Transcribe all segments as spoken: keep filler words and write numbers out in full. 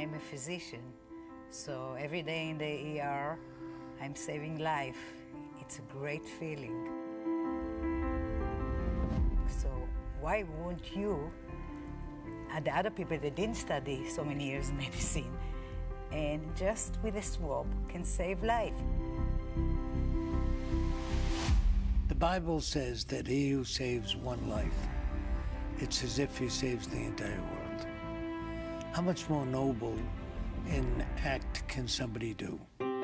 I'm a physician, so every day in the E R, I'm saving life. It's a great feeling. So why won't you, and the other people that didn't study so many years in medicine, and just with a swab can save life? The Bible says that he who saves one life, it's as if he saves the entire world. How much more noble an act can somebody do?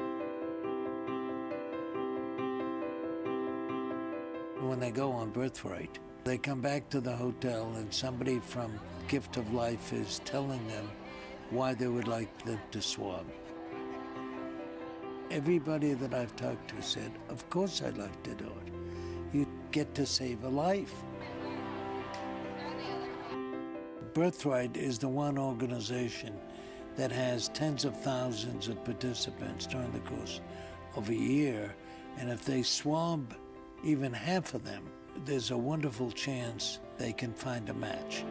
When they go on birthright, they come back to the hotel and somebody from Gift of Life is telling them why they would like them to swab. Everybody that I've talked to said, of course I'd like to do it. You get to save a life. Birthright is the one organization that has tens of thousands of participants during the course of a year, and if they swab even half of them, there's a wonderful chance they can find a match.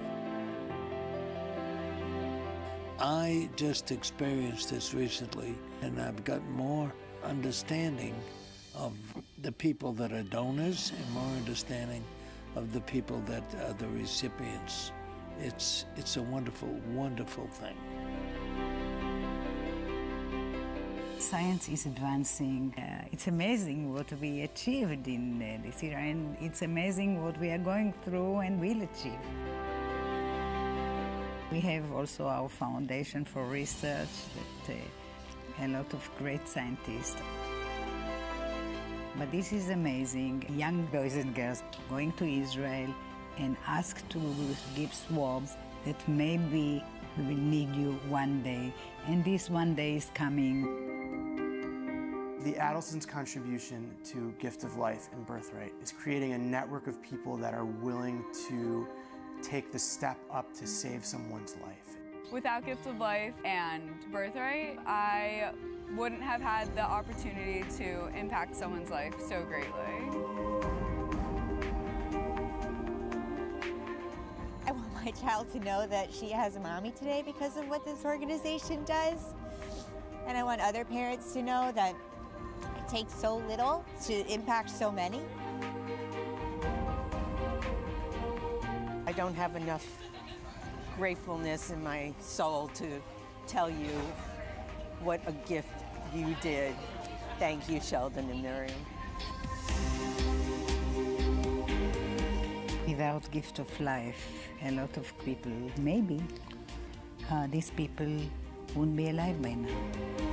I just experienced this recently, and I've got more understanding of the people that are donors and more understanding of the people that are the recipients. It's, it's a wonderful, wonderful thing. Science is advancing. Uh, it's amazing what we achieved in uh, this year, and it's amazing what we are going through and will achieve. We have also our foundation for research, that uh, a lot of great scientists. But this is amazing. Young boys and girls going to Israel and asked to give swabs that maybe we will need you one day, and this one day is coming. The Adelson's contribution to Gift of Life and Birthright is creating a network of people that are willing to take the step up to save someone's life. Without Gift of Life and Birthright, I wouldn't have had the opportunity to impact someone's life so greatly. I want my child to know that she has a mommy today because of what this organization does. And I want other parents to know that it takes so little to impact so many. I don't have enough gratefulness in my soul to tell you what a gift you did. Thank you, Sheldon and Miriam. Without Gift of Life, a lot of people, maybe uh, these people wouldn't be alive by now.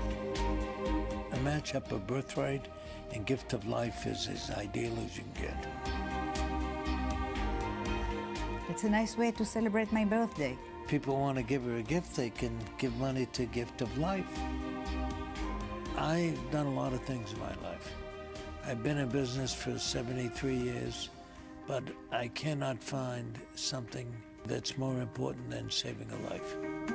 A matchup of Birthright and Gift of Life is as ideal as you can get. It's a nice way to celebrate my birthday. People want to give her a gift, they can give money to Gift of Life. I've done a lot of things in my life. I've been in business for seventy-three years, but I cannot find something that's more important than saving a life.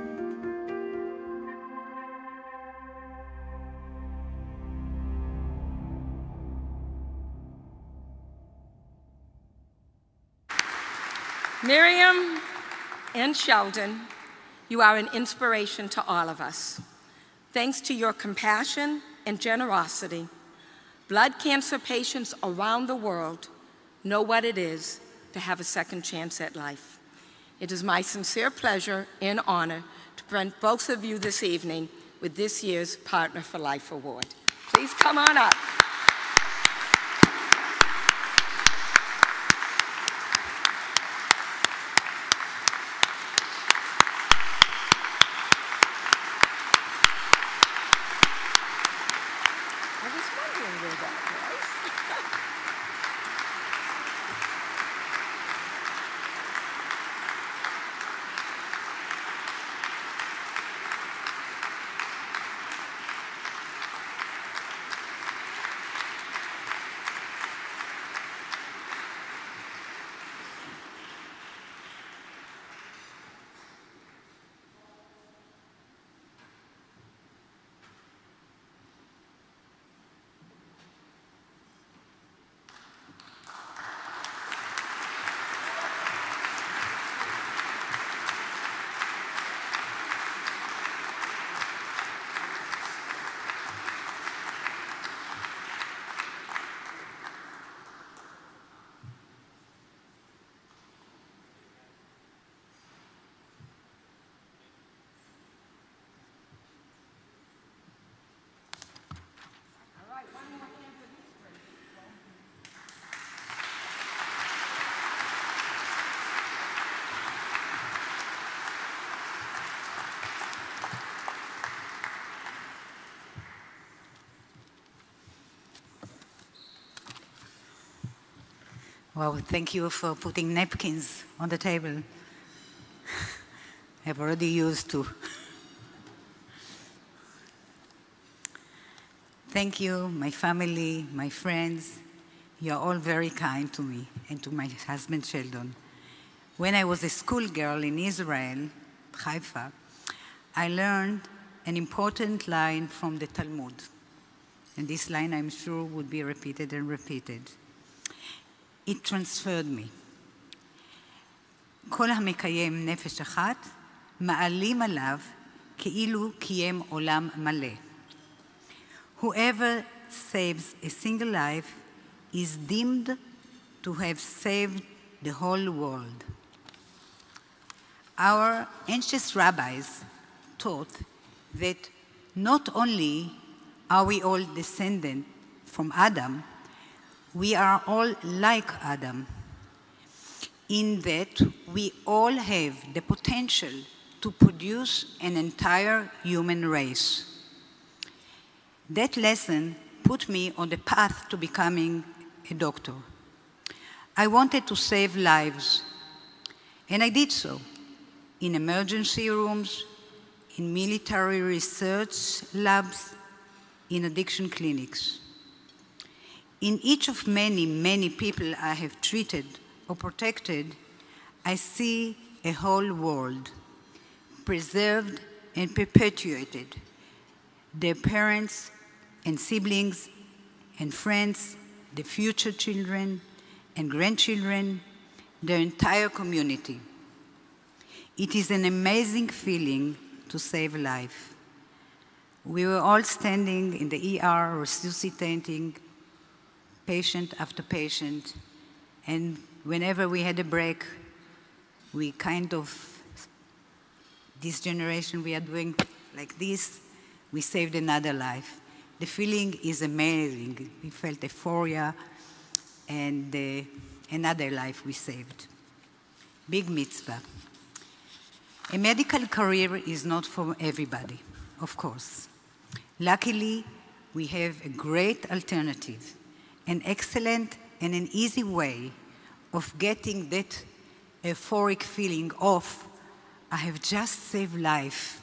Miriam and Sheldon, you are an inspiration to all of us. Thanks to your compassion and generosity, blood cancer patients around the world know what it is to have a second chance at life. It is my sincere pleasure and honor to present both of you this evening with this year's Partner for Life Award. Please come on up. Well, thank you for putting napkins on the table. I've already used two. Thank you, my family, my friends. You are all very kind to me and to my husband, Sheldon. When I was a schoolgirl in Israel, Haifa, I learned an important line from the Talmud. And this line, I'm sure, would be repeated and repeated. It transferred me. כל המקיים נפש אחת, מעלים עליו כאילו קיים עולם מלא. Whoever saves a single life is deemed to have saved the whole world. Our ancient rabbis taught that not only are we all descended from Adam, we are all like Adam, in that we all have the potential to produce an entire human race. That lesson put me on the path to becoming a doctor. I wanted to save lives, and I did so in emergency rooms, in military research labs, in addiction clinics. In each of many, many people I have treated or protected, I see a whole world preserved and perpetuated. Their parents and siblings and friends, the future children and grandchildren, their entire community. It is an amazing feeling to save life. We were all standing in the E R resuscitating patient after patient, and whenever we had a break, we kind of, this generation, we are doing like this, we saved another life. The feeling is amazing. We felt euphoria, and uh, another life we saved. Big mitzvah. A medical career is not for everybody, of course. Luckily, we have a great alternative, an excellent and an easy way of getting that euphoric feeling of, I have just saved life.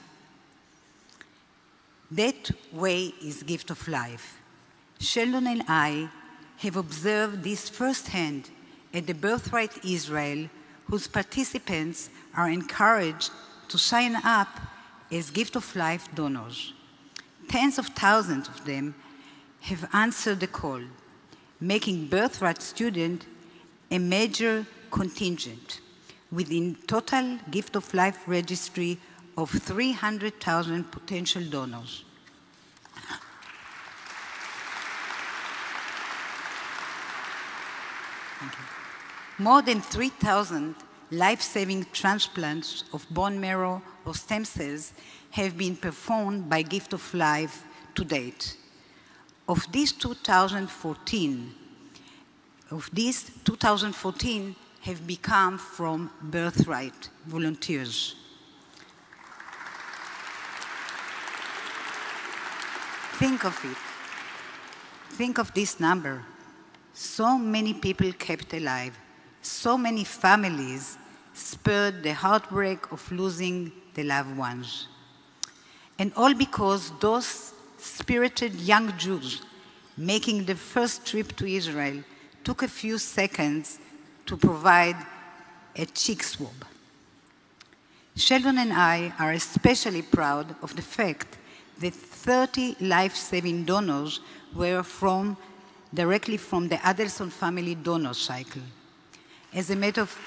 That way is gift of life. Sheldon and I have observed this firsthand at the Birthright Israel, whose participants are encouraged to sign up as gift of life donors. Tens of thousands of them have answered the call, making Birthright student a major contingent within total gift of life registry of three hundred thousand potential donors. More than three thousand life-saving transplants of bone marrow or stem cells have been performed by Gift of Life to date. Of these two thousand fourteen, of these two thousand fourteen have become from Birthright volunteers. Think of it. Think of this number. So many people kept alive. So many families spared the heartbreak of losing their loved ones. And all because those spirited young Jews making the first trip to Israel took a few seconds to provide a cheek swab. Sheldon and I are especially proud of the fact that thirty life-saving donors were from, directly from the Adelson Family Donor Cycle. As a matter of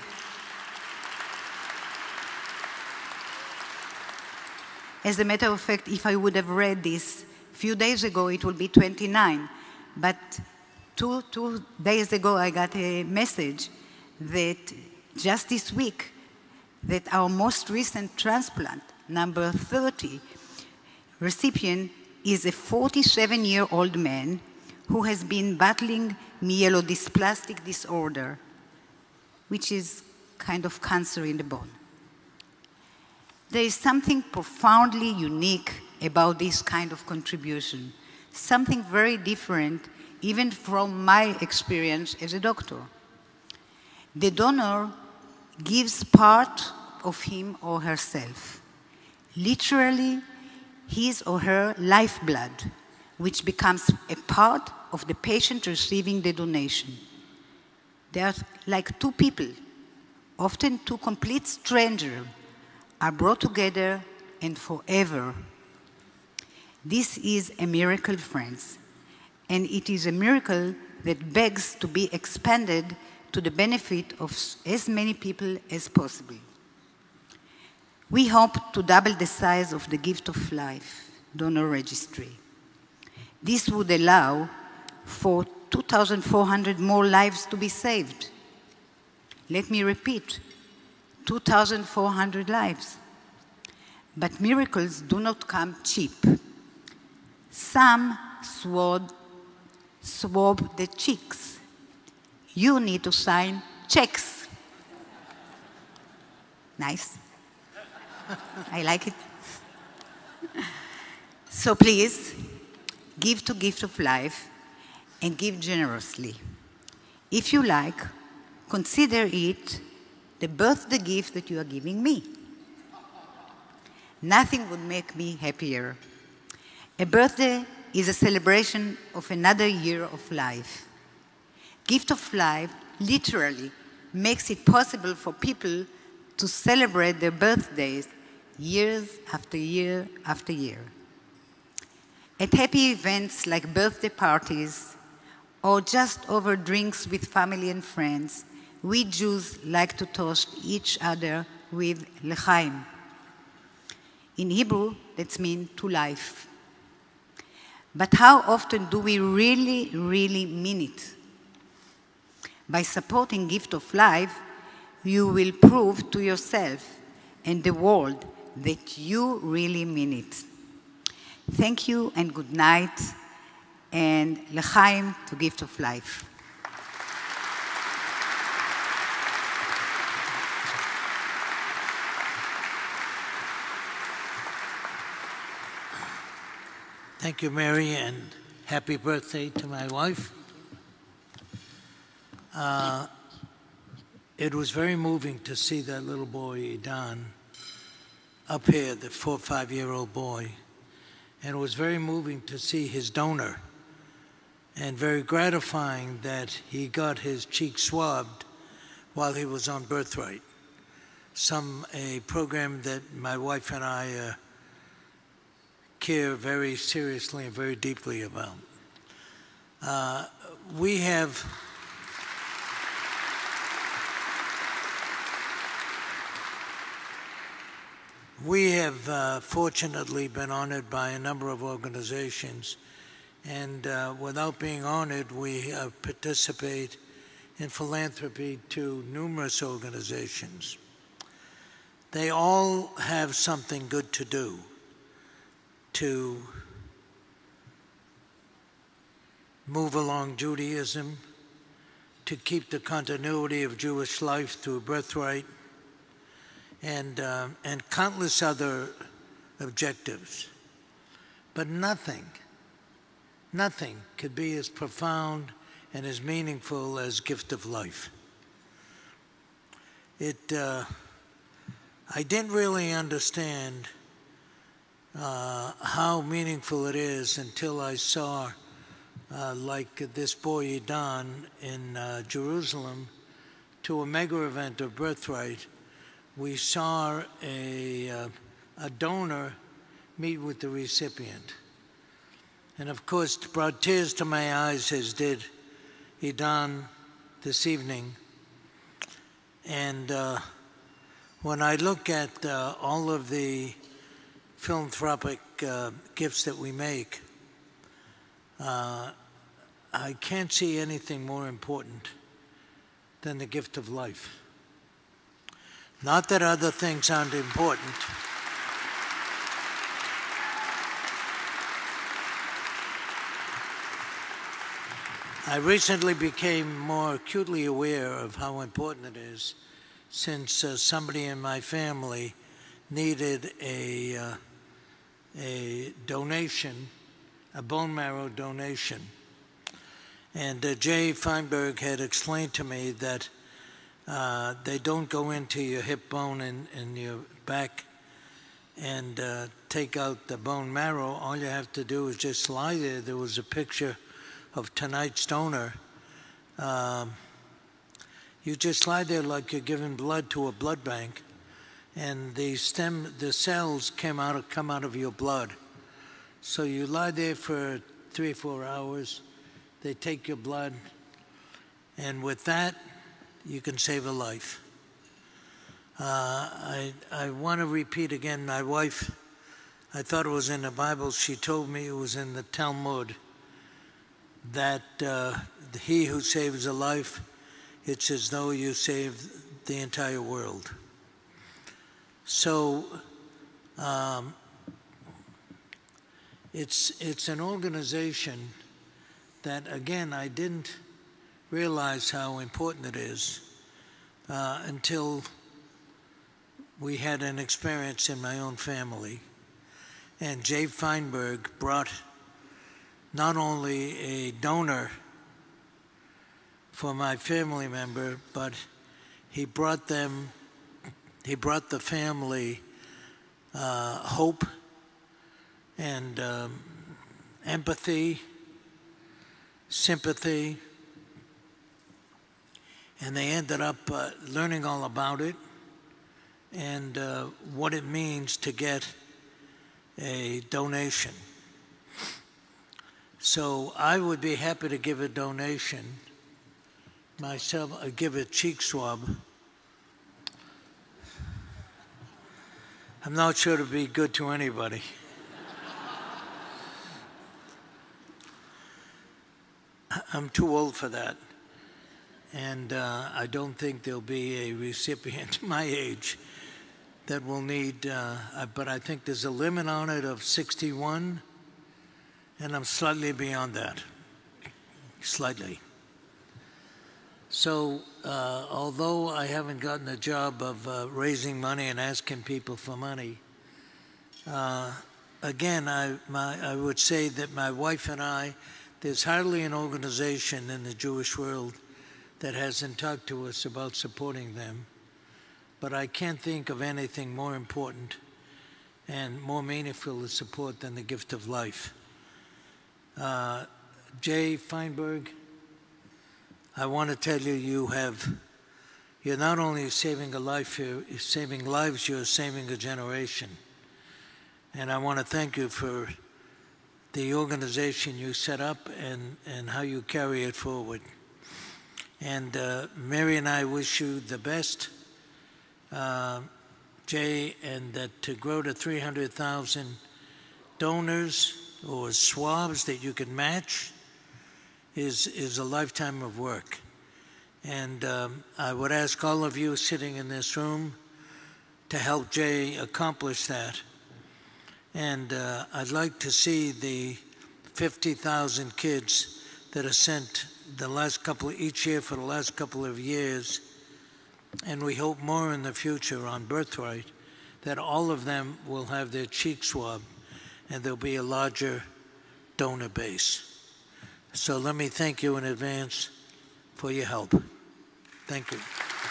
As a matter of fact, if I would have read this a few days ago, it would be twenty-nine. But two, two days ago, I got a message that just this week, that our most recent transplant, number thirty, recipient is a forty-seven-year-old man who has been battling myelodysplastic disorder, which is kind of cancer in the bone. There is something profoundly unique about this kind of contribution, something very different even from my experience as a doctor. The donor gives part of him or herself, literally his or her lifeblood, which becomes a part of the patient receiving the donation. They are like two people, often two complete strangers, are brought together and forever. This is a miracle, friends, and it is a miracle that begs to be expanded to the benefit of as many people as possible. We hope to double the size of the Gift of Life donor registry. This would allow for two thousand four hundred more lives to be saved. Let me repeat, two thousand four hundred lives. But miracles do not come cheap. Some swab, swab the cheeks. You need to sign checks. Nice. I like it. So please, give to Gift of Life and give generously. If you like, consider it the birthday gift that you are giving me. Nothing would make me happier. A birthday is a celebration of another year of life. Gift of Life literally makes it possible for people to celebrate their birthdays years after year after year. At happy events like birthday parties or just over drinks with family and friends, we Jews like to toast each other with l'chaim. In Hebrew, that means to life. But how often do we really, really mean it? By supporting Gift of Life, you will prove to yourself and the world that you really mean it. Thank you and good night, and l'chaim to Gift of Life. Thank you, Mary, and happy birthday to my wife. Uh, it was very moving to see that little boy, Don, up here, the four or five-year-old boy. And it was very moving to see his donor, and very gratifying that he got his cheek swabbed while he was on Birthright. Some, a program that my wife and I uh, care very seriously and very deeply about. Uh, we have we have uh, fortunately been honored by a number of organizations, and uh, without being honored, we uh, participate in philanthropy to numerous organizations. They all have something good to do to move along Judaism, to keep the continuity of Jewish life through Birthright, and, uh, and countless other objectives. But nothing, nothing could be as profound and as meaningful as Gift of Life. It, uh, I didn't really understand Uh, how meaningful it is until I saw, uh, like this boy Don in uh, Jerusalem, to a mega event of Birthright. We saw a, uh, a donor meet with the recipient. And of course, it brought tears to my eyes, as did Idan this evening. And uh, when I look at uh, all of the philanthropic uh, gifts that we make, uh, I can't see anything more important than the gift of life. Not that other things aren't important. I recently became more acutely aware of how important it is, since uh, somebody in my family needed a uh, a donation, a bone marrow donation. And uh, Jay Feinberg had explained to me that Uh, they don't go into your hip bone and, and your back and uh, take out the bone marrow. All you have to do is just lie there. There was a picture of tonight's donor. Um, you just lie there like you're giving blood to a blood bank, and the stem, the cells came out of, come out of your blood. So you lie there for three or four hours. They take your blood, and with that, you can save a life. Uh, I, I want to repeat again, my wife, I thought it was in the Bible, she told me it was in the Talmud, that uh, he who saves a life, it's as though you saved the entire world. So um, it's, it's an organization that, again, I didn't realize how important it is uh, until we had an experience in my own family. And Jay Feinberg brought not only a donor for my family member, but he brought them, he brought the family uh, hope and um, empathy, sympathy, and they ended up uh, learning all about it and uh, what it means to get a donation. So I would be happy to give a donation myself. I give a cheek swab. I'm not sure to be good to anybody. I'm too old for that. And uh, I don't think there'll be a recipient my age that will need, uh, but I think there's a limit on it of sixty-one, and I'm slightly beyond that, slightly. So uh, although I haven't gotten the job of uh, raising money and asking people for money, uh, again, I, my, I would say that my wife and I, there's hardly an organization in the Jewish world that hasn't talked to us about supporting them. But I can't think of anything more important and more meaningful to support than the gift of life. Uh, Jay Feinberg, I want to tell you, you have, you're not only saving a life, you're saving lives, you're saving a generation. And I want to thank you for the organization you set up and, and how you carry it forward. And uh, Mary and I wish you the best, uh, Jay, and that to grow to three hundred thousand donors or swabs that you can match is, is a lifetime of work. And um, I would ask all of you sitting in this room to help Jay accomplish that. And uh, I'd like to see the fifty thousand kids that are sent the last couple, each year for the last couple of years, and we hope more in the future on Birthright, that all of them will have their cheek swab and there'll be a larger donor base. So let me thank you in advance for your help. Thank you.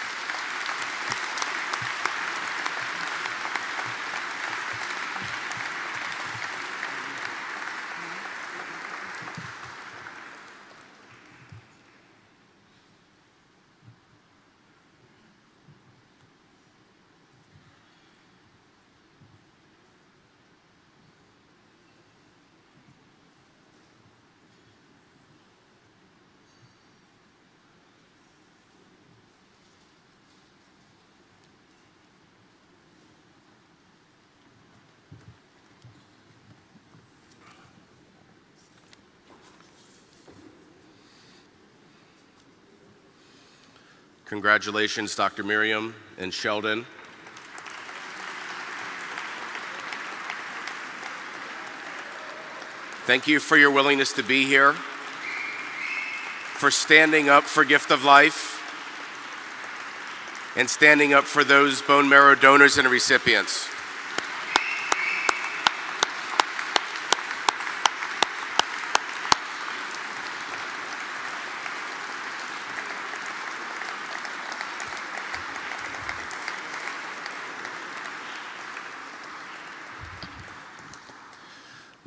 Congratulations, Doctor Miriam and Sheldon. Thank you for your willingness to be here, for standing up for Gift of Life, and standing up for those bone marrow donors and recipients.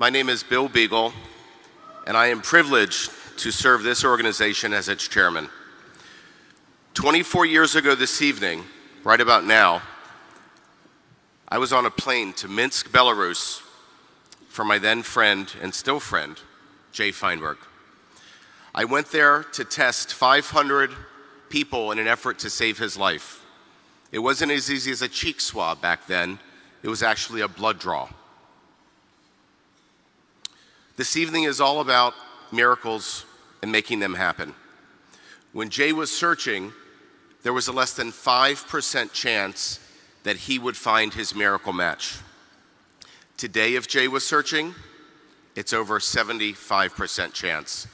My name is Bill Beagle, and I am privileged to serve this organization as its chairman. twenty-four years ago this evening, right about now, I was on a plane to Minsk, Belarus, for my then friend and still friend, Jay Feinberg. I went there to test five hundred people in an effort to save his life. It wasn't as easy as a cheek swab back then. It was actually a blood draw. This evening is all about miracles and making them happen. When Jay was searching, there was a less than five percent chance that he would find his miracle match. Today, if Jay was searching, it's over seventy-five percent chance.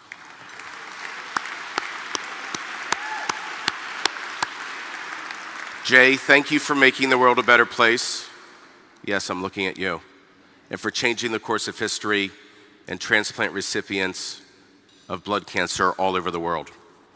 Jay, thank you for making the world a better place. Yes, I'm looking at you. And for changing the course of history and transplant recipients of blood cancer all over the world.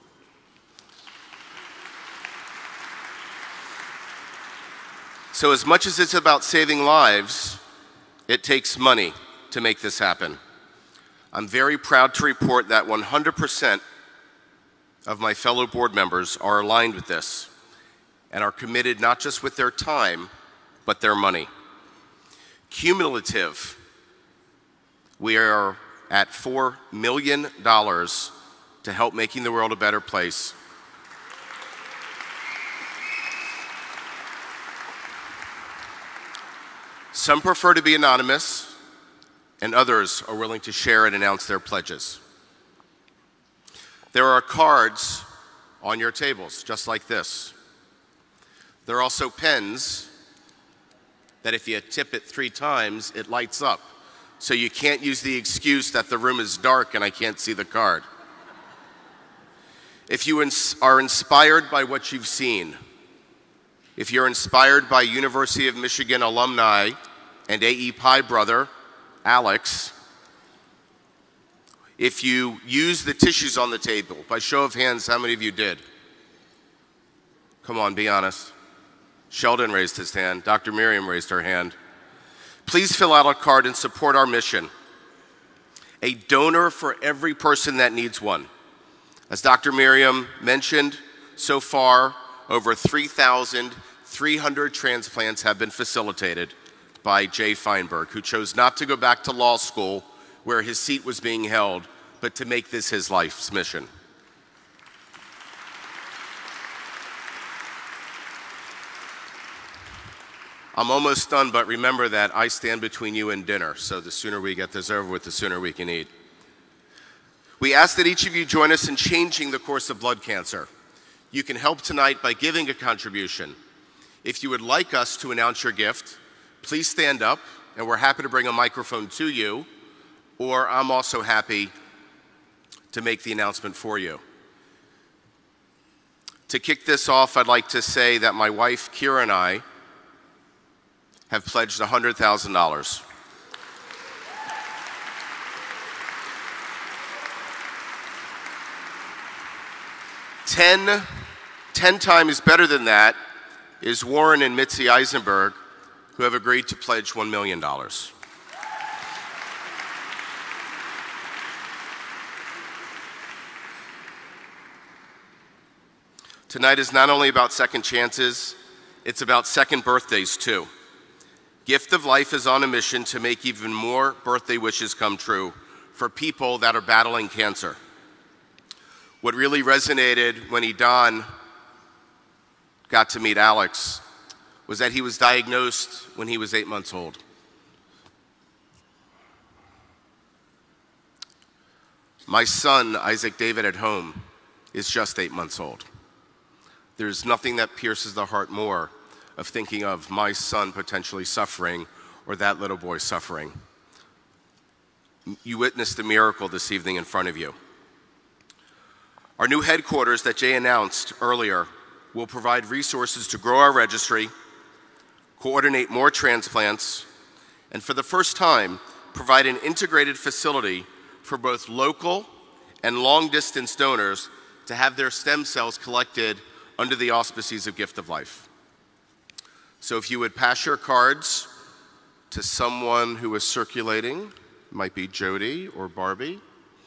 So as much as it's about saving lives, it takes money to make this happen. I'm very proud to report that one hundred percent of my fellow board members are aligned with this and are committed not just with their time, but their money. Cumulative, we are at four million dollars to help making the world a better place. Some prefer to be anonymous, and others are willing to share and announce their pledges. There are cards on your tables, just like this. There are also pens that if you tip it three times, it lights up. So you can't use the excuse that the room is dark and I can't see the card. If you ins- are inspired by what you've seen, if you're inspired by University of Michigan alumni and A E Pi brother, Alex, if you use the tissues on the table, by show of hands, how many of you did? Come on, be honest. Sheldon raised his hand. Doctor Miriam raised her hand. Please fill out a card and support our mission. A donor for every person that needs one. As Doctor Miriam mentioned, so far, over three thousand three hundred transplants have been facilitated by Jay Feinberg, who chose not to go back to law school where his seat was being held, but to make this his life's mission. I'm almost done, but remember that I stand between you and dinner, so the sooner we get this over with, the sooner we can eat. We ask that each of you join us in changing the course of blood cancer. You can help tonight by giving a contribution. If you would like us to announce your gift, please stand up, and we're happy to bring a microphone to you, or I'm also happy to make the announcement for you. To kick this off, I'd like to say that my wife, Kira, and I have pledged one hundred thousand dollars. Ten, ten times better than that is Warren and Mitzi Eisenberg, who have agreed to pledge one million dollars. Tonight is not only about second chances, it's about second birthdays too. Gift of Life is on a mission to make even more birthday wishes come true for people that are battling cancer. What really resonated when Don got to meet Alex was that he was diagnosed when he was eight months old. My son, Isaac David at home, is just eight months old. There's nothing that pierces the heart more of thinking of my son potentially suffering or that little boy suffering. You witnessed a miracle this evening in front of you. Our new headquarters that Jay announced earlier will provide resources to grow our registry, coordinate more transplants, and for the first time, provide an integrated facility for both local and long-distance donors to have their stem cells collected under the auspices of Gift of Life. So if you would pass your cards to someone who is circulating, It might be Jody or Barbie.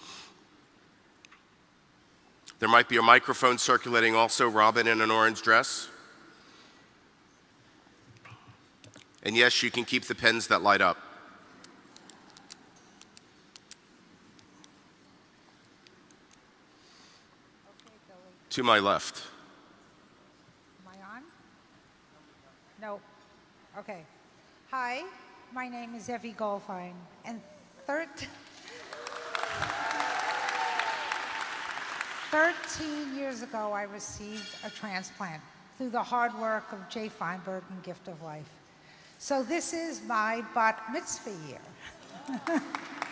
There might be a microphone circulating also, Robin in an orange dress. And yes, you can keep the pens that light up. Okay, Billy. To my left. Am I on? No. Okay. Hi, my name is Evie Goldfein, and thirteen years ago I received a transplant through the hard work of Jay Feinberg and Gift of Life. So this is my bat mitzvah year.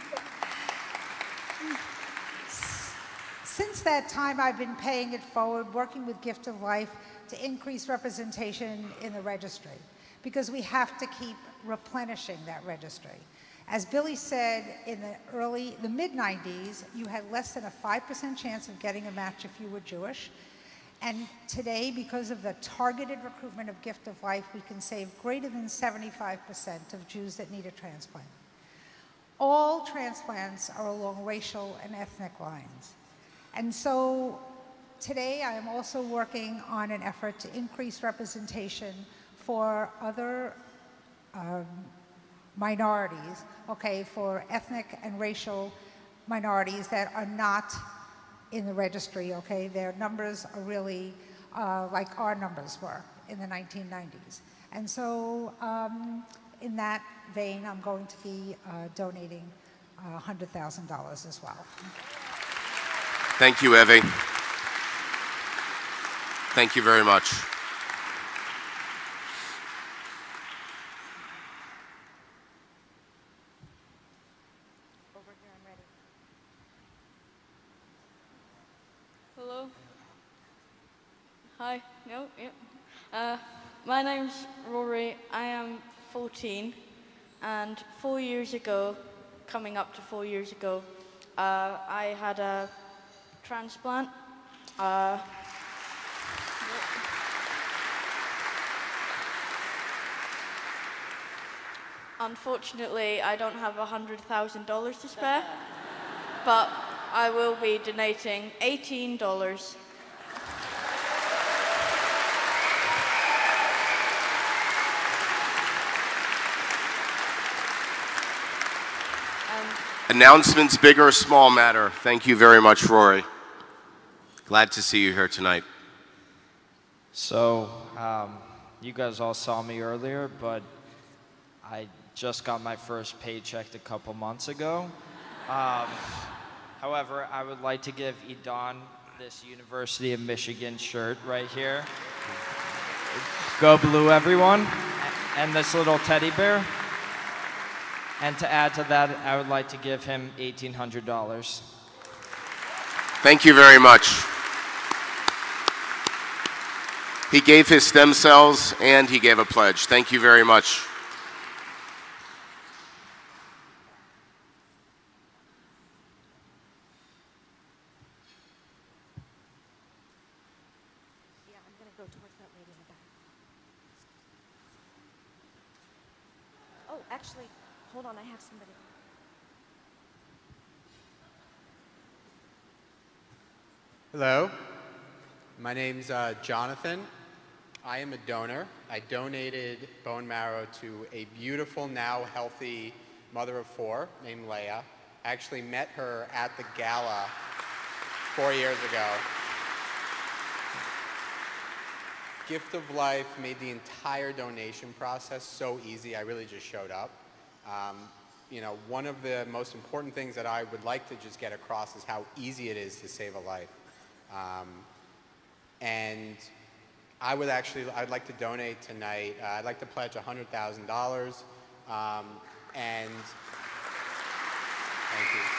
Since that time, I've been paying it forward, working with Gift of Life to increase representation in the registry, because we have to keep replenishing that registry. As Billy said, in the early, the mid nineties, you had less than a five percent chance of getting a match if you were Jewish. And today, because of the targeted recruitment of Gift of Life, we can save greater than seventy-five percent of Jews that need a transplant. All transplants are along racial and ethnic lines. And so today I am also working on an effort to increase representation for other um, minorities, okay, for ethnic and racial minorities that are not in the registry, okay? Their numbers are really uh, like our numbers were in the nineteen nineties. And so um, in that vein, I'm going to be uh, donating uh, one hundred thousand dollars as well. Thank you, Evie. Thank you very much. Over here, I'm ready. Hello. Hi. No. Yep. Uh, my name's Rory. I am fourteen, and four years ago, coming up to four years ago, uh, I had a transplant. Uh, Unfortunately, I don't have one hundred thousand dollars to spare, but I will be donating eighteen dollars. Announcements, big or small, matter. Thank you very much, Rory. Glad to see you here tonight. So, um, you guys all saw me earlier, but I just got my first paycheck a couple months ago. Um, however, I would like to give Edon this University of Michigan shirt right here. Go Blue, everyone. And this little teddy bear. And to add to that, I would like to give him eighteen hundred dollars. Thank you very much. He gave his stem cells and he gave a pledge. Thank you very much. Yeah, I'm going to go towards that lady in the back. Oh, actually, hold on, I have somebody. Hello, my name's uh, Jonathan. I am a donor. I donated bone marrow to a beautiful, now healthy mother of four named Leah. I actually met her at the gala four years ago. Gift of Life made the entire donation process so easy. I really just showed up. Um, you know, one of the most important things that I would like to just get across is how easy it is to save a life. Um, and I would actually, I'd like to donate tonight. Uh, I'd like to pledge one hundred thousand dollars. Um, and thank you.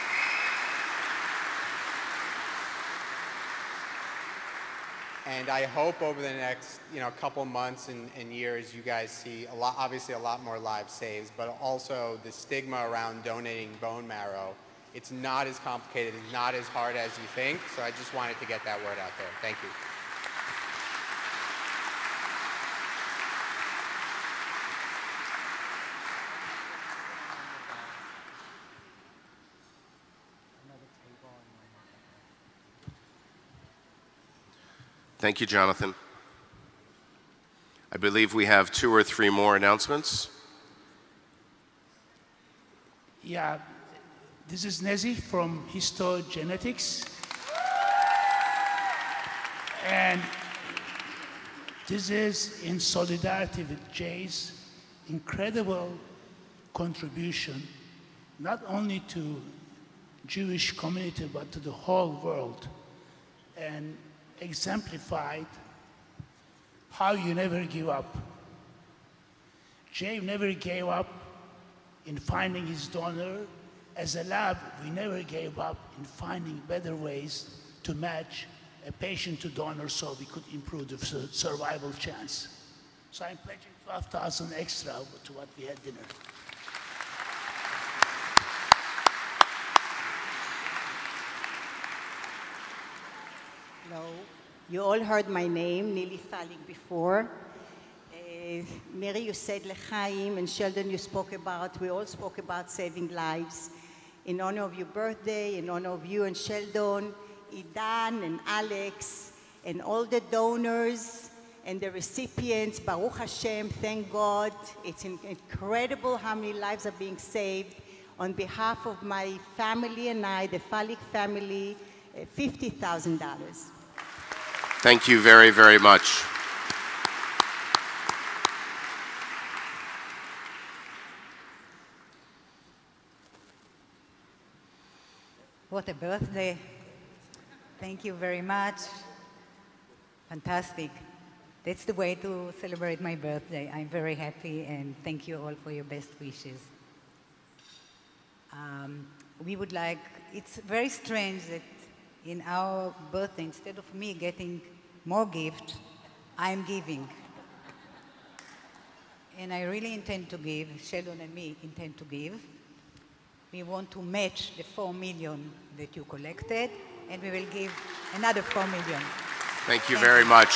And I hope over the next, you know, couple months and, and years, you guys see a lot, obviously a lot more lives saved, but also the stigma around donating bone marrow. It's not as complicated, it's not as hard as you think. So I just wanted to get that word out there. Thank you. Thank you, Jonathan. I believe we have two or three more announcements. Yeah, this is Nezi from Histogenetics. And this is in solidarity with Jay's incredible contribution, not only to Jewish community, but to the whole world, and exemplified how you never give up. Jay never gave up in finding his donor. As a lab, we never gave up in finding better ways to match a patient to donor so we could improve the survival chance. So I'm pledging twelve thousand extra to what we had dinner. Hello. You all heard my name, Nili Thalik, before. Uh, Mary, you said L'chaim, and Sheldon, you spoke about, we all spoke about saving lives. In honor of your birthday, in honor of you and Sheldon, Idan and Alex, and all the donors and the recipients, Baruch Hashem, thank God. It's incredible how many lives are being saved. On behalf of my family and I, the Thalik family, uh, fifty thousand dollars. Thank you very, very much. What a birthday. Thank you very much. Fantastic. That's the way to celebrate my birthday. I'm very happy, and thank you all for your best wishes. Um, we would like, it's very strange that in our birthday, instead of me getting more gifts, I'm giving. And I really intend to give, Sheldon and me intend to give. We want to match the four million that you collected, and we will give another four million. Thank you Thank very you. much.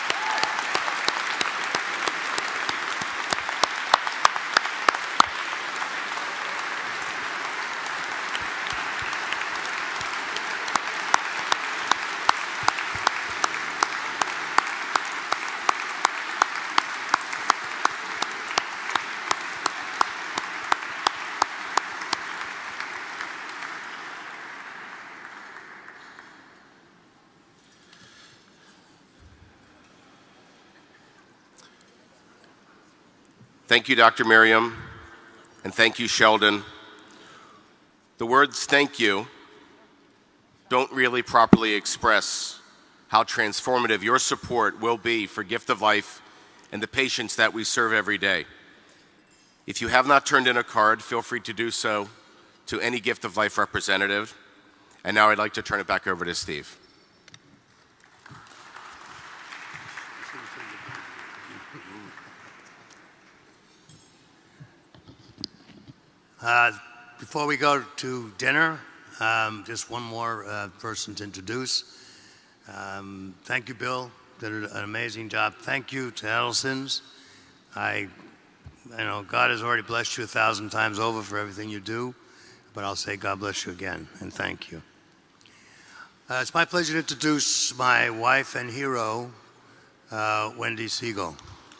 Thank you, Doctor Miriam, and thank you, Sheldon. The words thank you don't really properly express how transformative your support will be for Gift of Life and the patients that we serve every day. If you have not turned in a card, feel free to do so to any Gift of Life representative. And now I'd like to turn it back over to Steve. Uh, before we go to dinner, um, just one more uh, person to introduce. Um, thank you, Bill. Did an amazing job. Thank you to Adelson's. I, you know, God has already blessed you a thousand times over for everything you do, but I'll say God bless you again, and thank you. Uh, it's my pleasure to introduce my wife and hero, uh, Wendy Siegel.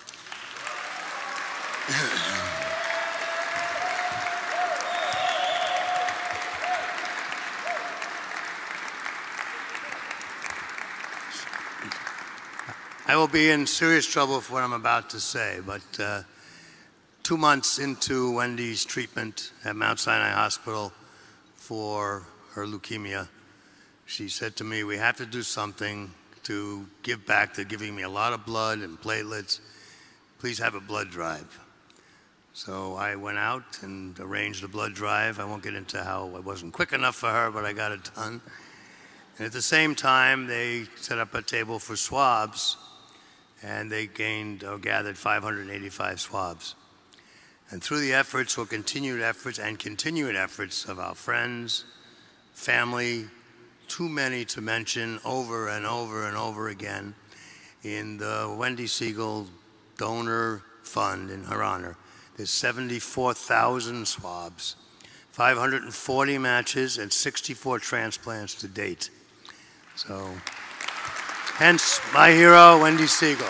I will be in serious trouble for what I'm about to say, but uh, two months into Wendy's treatment at Mount Sinai Hospital for her leukemia, she said to me, we have to do something to give back. They're giving me a lot of blood and platelets. Please have a blood drive. So I went out and arranged a blood drive. I won't get into how it wasn't quick enough for her, but I got it done. And at the same time, they set up a table for swabs, and they gained or gathered five hundred eighty-five swabs. And through the efforts, or continued efforts, and continued efforts of our friends, family, too many to mention over and over and over again, in the Wendy Siegel Donor Fund in her honor, there's seventy-four thousand swabs, five hundred forty matches, and sixty-four transplants to date. So Hence, my hero, Wendy Siegel.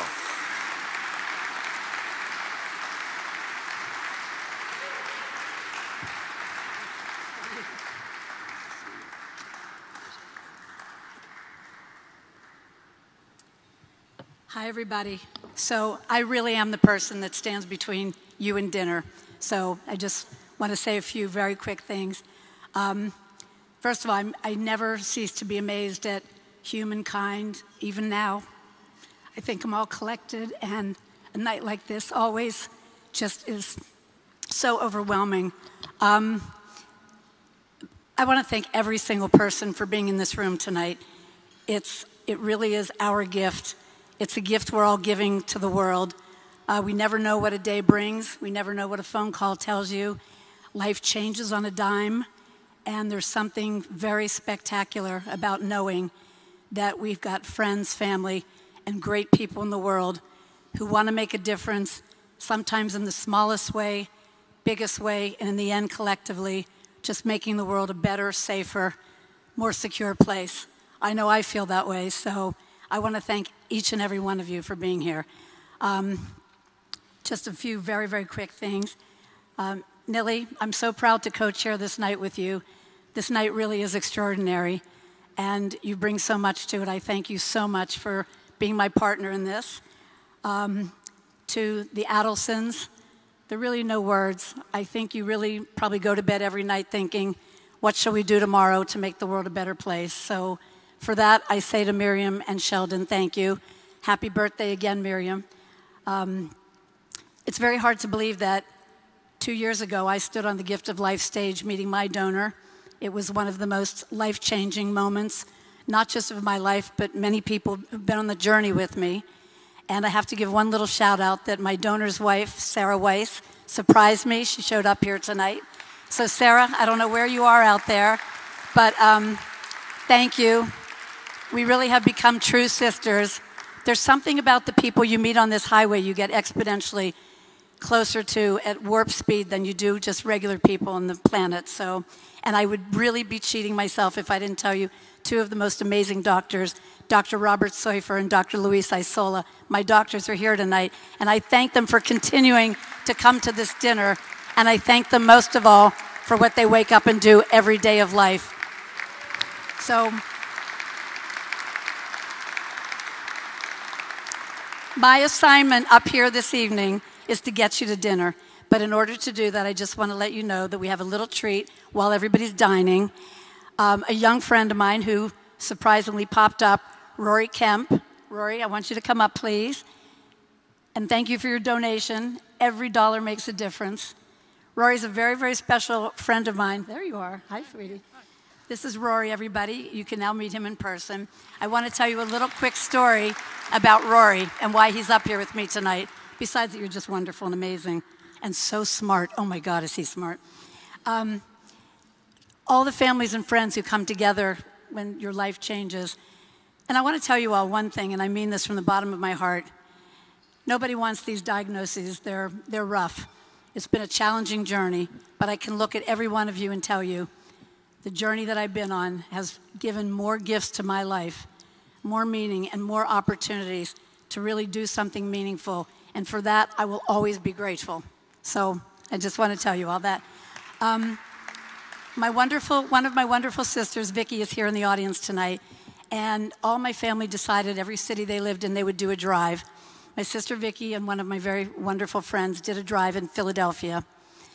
Hi, everybody. So I really am the person that stands between you and dinner. So I just want to say a few very quick things. Um, first of all, I'm, I never cease to be amazed at humankind, even now. I think I'm all collected, and a night like this always just is so overwhelming. Um, I want to thank every single person for being in this room tonight. It's, it really is our gift. It's a gift we're all giving to the world. Uh, we never know what a day brings. We never know what a phone call tells you. Life changes on a dime, and there's something very spectacular about knowing that we've got friends, family, and great people in the world who want to make a difference, sometimes in the smallest way, biggest way, and in the end, collectively, just making the world a better, safer, more secure place. I know I feel that way, so I want to thank each and every one of you for being here. Um, just a few very, very quick things. Um, Nilly, I'm so proud to co-chair this night with you. This night really is extraordinary, and you bring so much to it. I thank you so much for being my partner in this. Um, to the Adelsons, there are really no words. I think you really probably go to bed every night thinking, what shall we do tomorrow to make the world a better place? So for that, I say to Miriam and Sheldon, thank you. Happy birthday again, Miriam. Um, it's very hard to believe that two years ago, I stood on the Gift of Life stage meeting my donor. It was one of the most life-changing moments, not just of my life, but many people who've been on the journey with me. And I have to give one little shout out that my donor's wife, Sarah Weiss, surprised me. She showed up here tonight. So Sarah, I don't know where you are out there, but um, thank you. We really have become true sisters. There's something about the people you meet on this highway you get exponentially closer to at warp speed than you do just regular people on the planet. So, and I would really be cheating myself if I didn't tell you two of the most amazing doctors, Doctor Robert Seufer and Doctor Luis Isola. My doctors are here tonight, and I thank them for continuing to come to this dinner, and I thank them most of all for what they wake up and do every day of life. So, my assignment up here this evening is to get you to dinner. But in order to do that, I just want to let you know that we have a little treat while everybody's dining. Um, a young friend of mine who surprisingly popped up, Rory Kemp. Rory, I want you to come up, please. And thank you for your donation. Every dollar makes a difference. Rory's a very, very special friend of mine. There you are. Hi, sweetie. This is Rory, everybody. You can now meet him in person. I want to tell you a little quick story about Rory and why he's up here with me tonight. Besides that you're just wonderful and amazing and so smart. Oh my God, is he smart. Um, all the families and friends who come together when your life changes. And I want to tell you all one thing, and I mean this from the bottom of my heart. Nobody wants these diagnoses. They're, they're rough. It's been a challenging journey, but I can look at every one of you and tell you the journey that I've been on has given more gifts to my life, more meaning and more opportunities to really do something meaningful. And for that, I will always be grateful. So I just want to tell you all that. Um, my wonderful, one of my wonderful sisters, Vicki, is here in the audience tonight. And all my family decided every city they lived in, they would do a drive. My sister Vicki and one of my very wonderful friends did a drive in Philadelphia.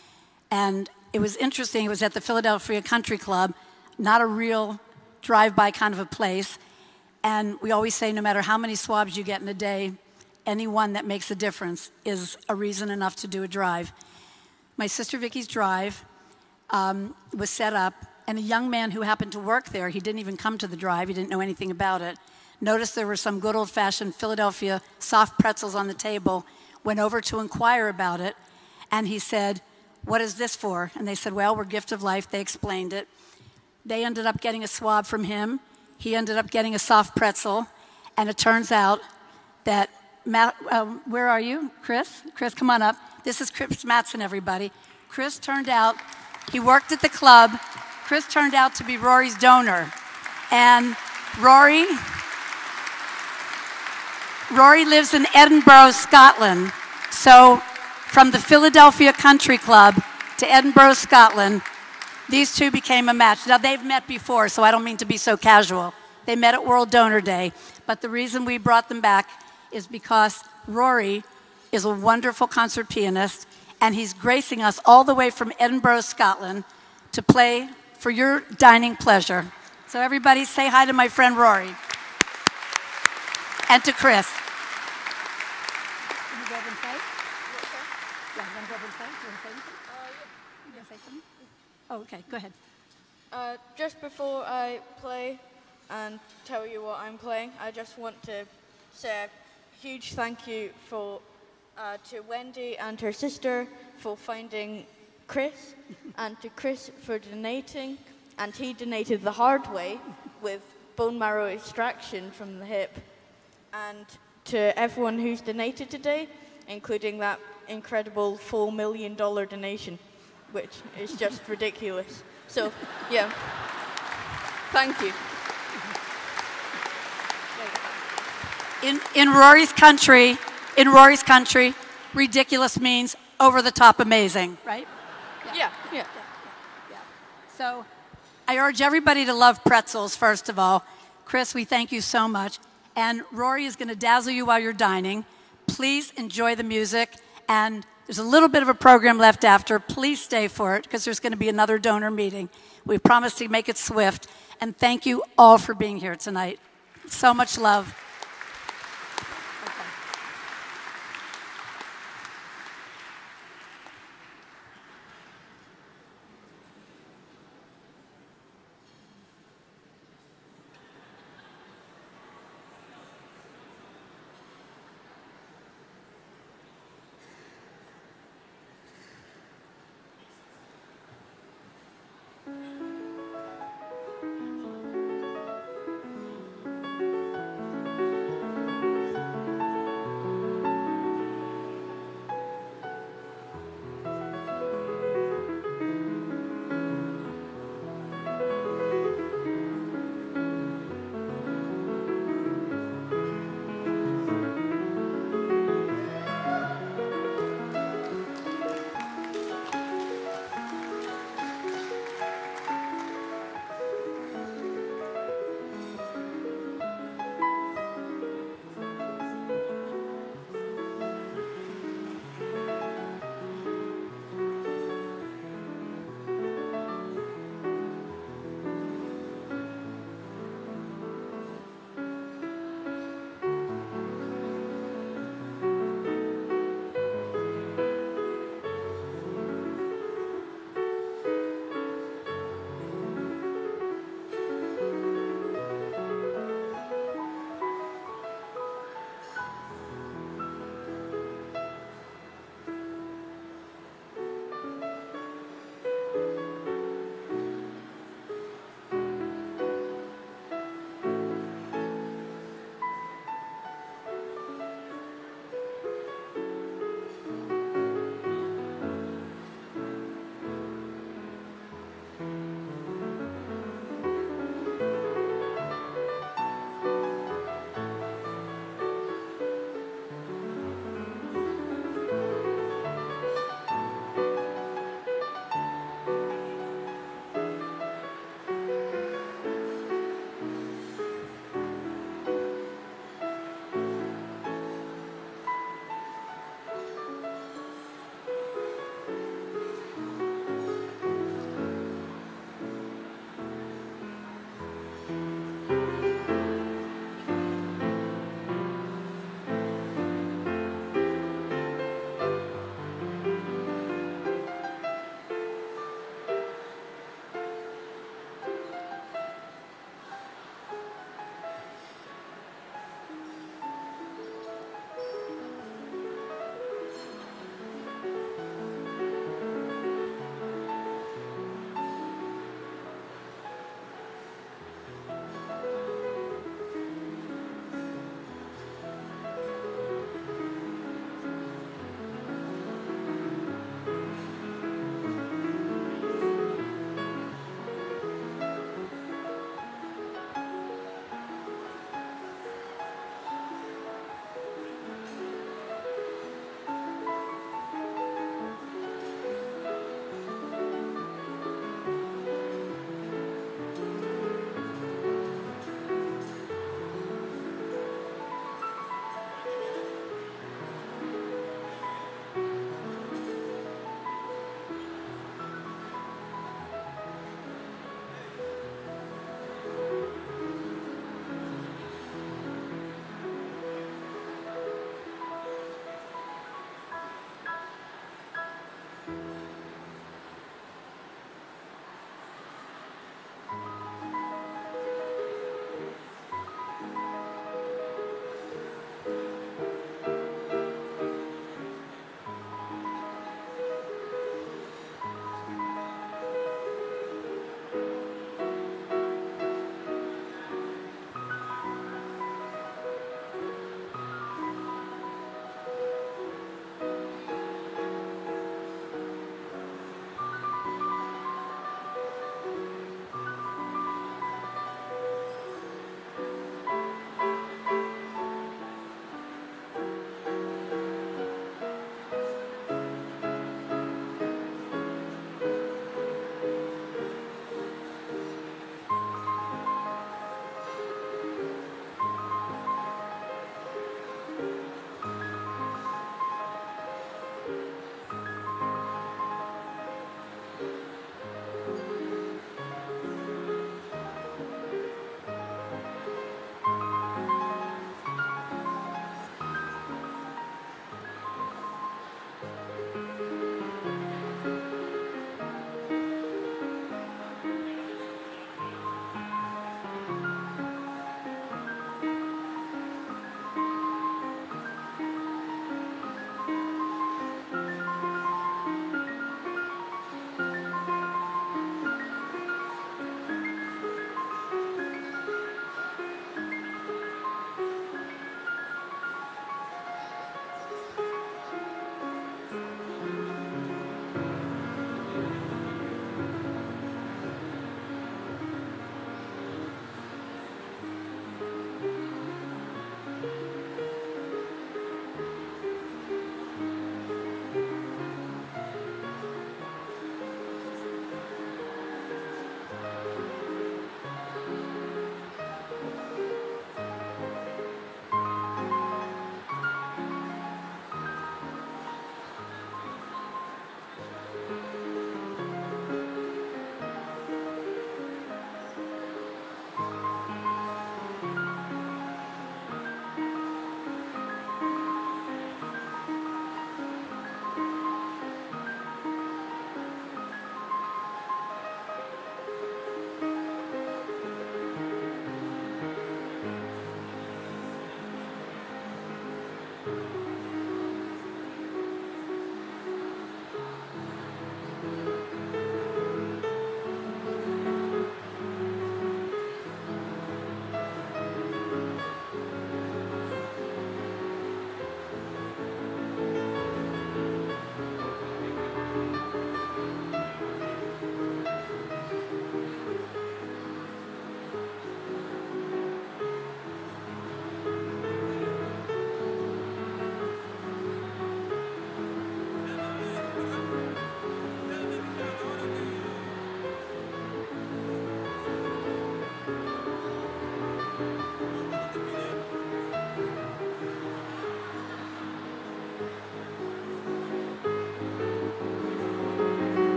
And it was interesting. It was at the Philadelphia Country Club, not a real drive-by kind of a place. And we always say no matter how many swabs you get in a day, any one that makes a difference is a reason enough to do a drive. My sister Vicki's drive um, was set up, and a young man who happened to work there, he didn't even come to the drive, he didn't know anything about it, noticed there were some good old-fashioned Philadelphia soft pretzels on the table, went over to inquire about it, and he said, "What is this for?" And they said, "Well, we're Gift of Life." They explained it. They ended up getting a swab from him. He ended up getting a soft pretzel, and it turns out that Matt, uh, where are you? Chris? Chris, come on up. This is Chris Mattson, everybody. Chris turned out, he worked at the club. Chris turned out to be Rory's donor. And Rory, Rory lives in Edinburgh, Scotland. So from the Philadelphia Country Club to Edinburgh, Scotland, these two became a match. Now, they've met before, so I don't mean to be so casual. They met at World Donor Day. But the reason we brought them back is because Rory is a wonderful concert pianist, and he's gracing us all the way from Edinburgh, Scotland, to play for your dining pleasure. So everybody say hi to my friend Rory. And to Chris. Can you go over and play? Yeah, you want to go over and play? Do you want to say anything? Uh, yeah. You want to say something? Oh, okay, go ahead. Uh, just before I play and tell you what I'm playing, I just want to say a huge thank you for uh, to Wendy and her sister for finding Chris, and to Chris for donating, and he donated the hard way with bone marrow extraction from the hip. And to everyone who's donated today, including that incredible four million dollar donation, which is just ridiculous. So, yeah, thank you. In, in Rory's country, in Rory's country, ridiculous means over the top amazing, right? Yeah, yeah. yeah. yeah, yeah. So I urge everybody to love pretzels, first of all. Chris, we thank you so much. And Rory is going to dazzle you while you're dining. Please enjoy the music. And there's a little bit of a program left after. Please stay for it, because there's going to be another donor meeting. We promise to make it swift. And thank you all for being here tonight. So much love.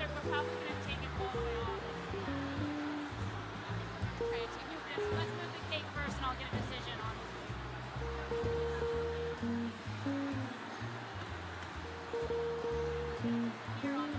they're we're probably going to take it all the way off. Okay, so you just, let's move the cake first and I'll get a decision on this. You're on.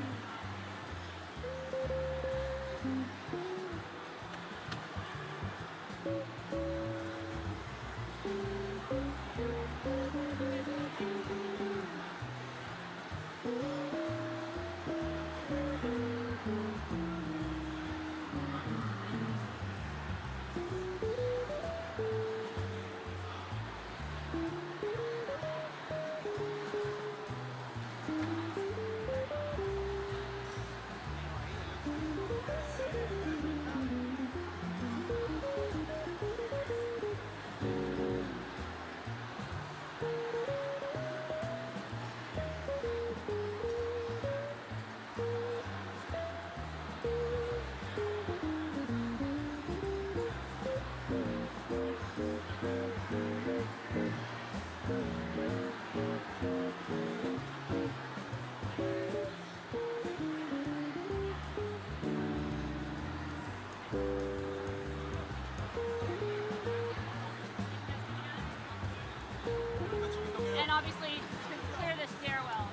And obviously, clear the stairwell.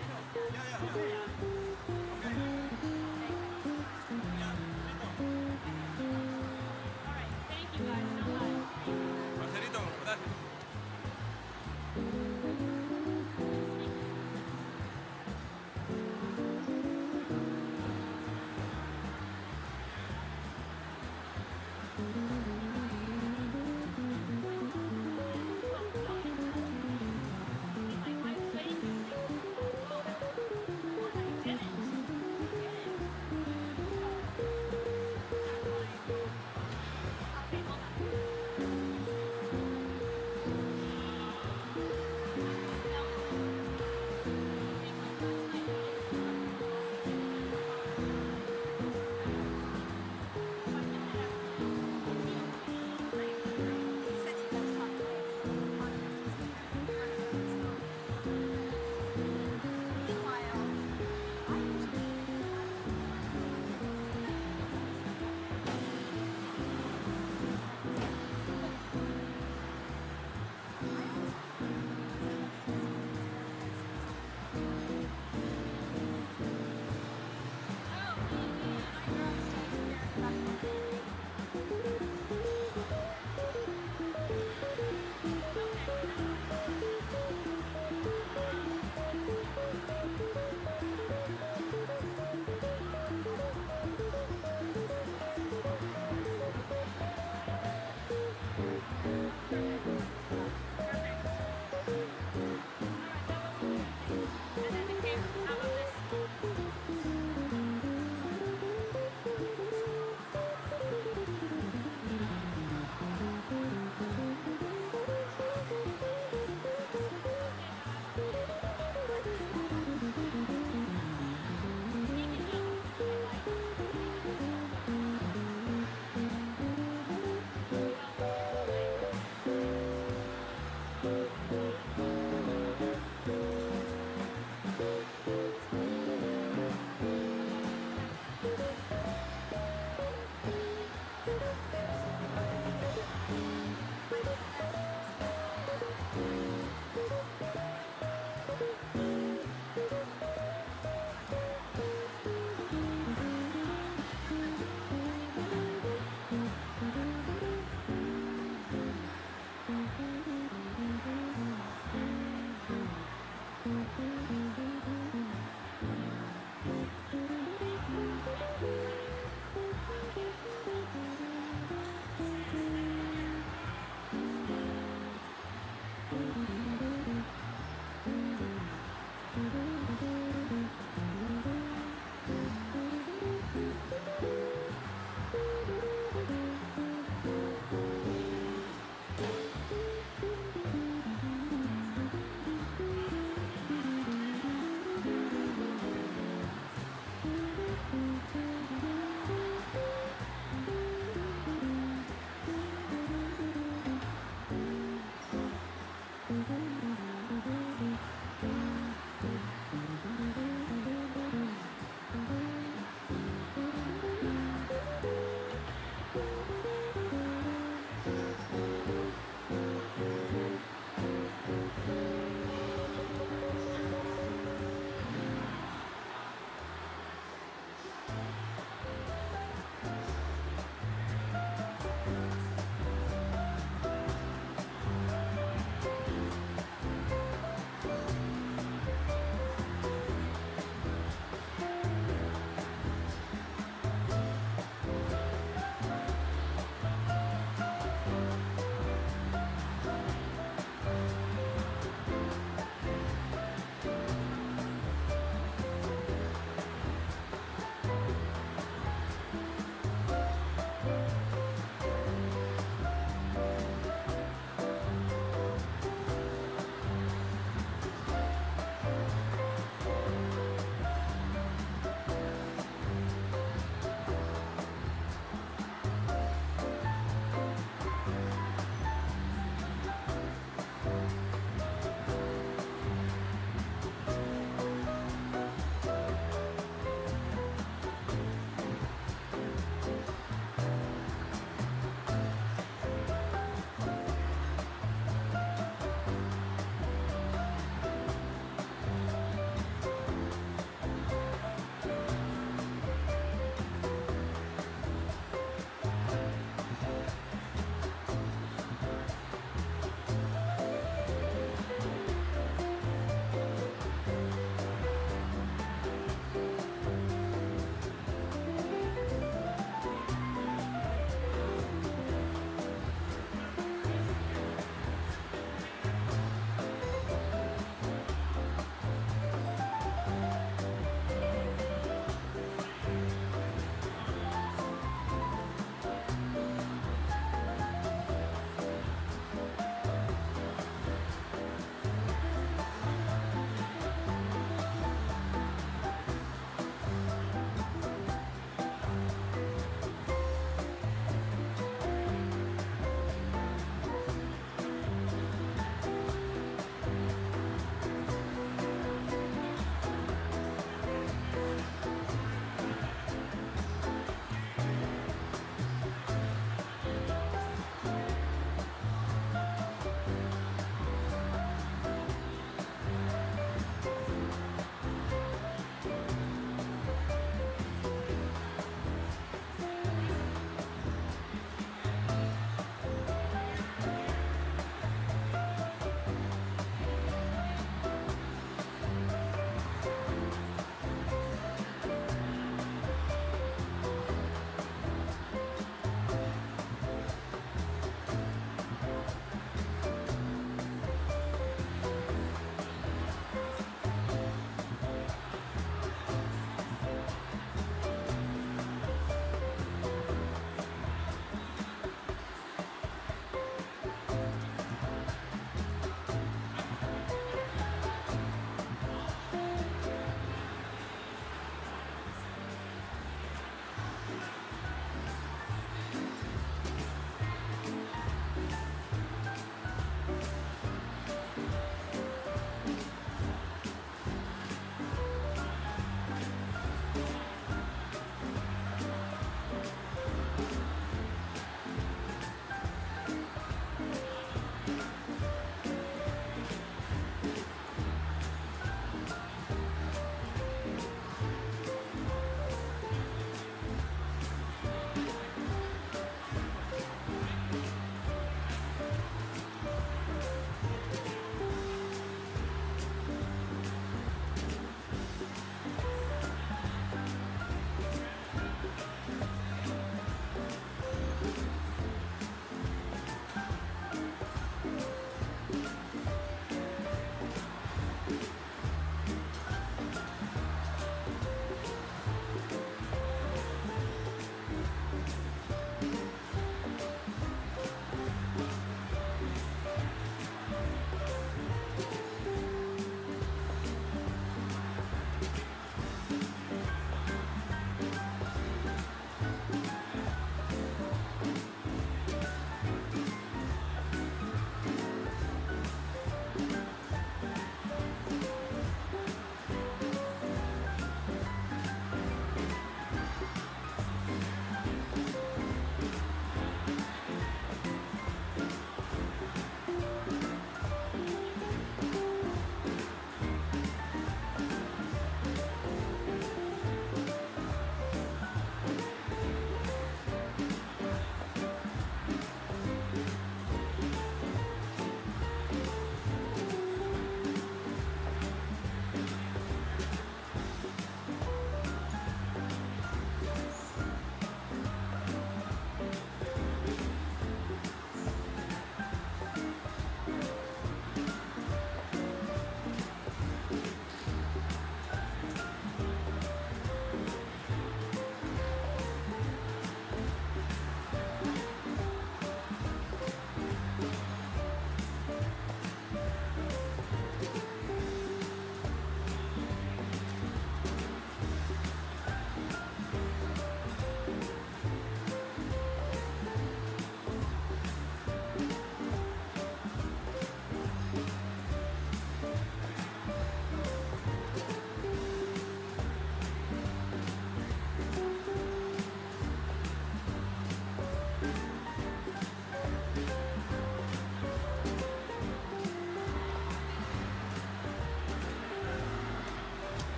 All right, thank you guys so much.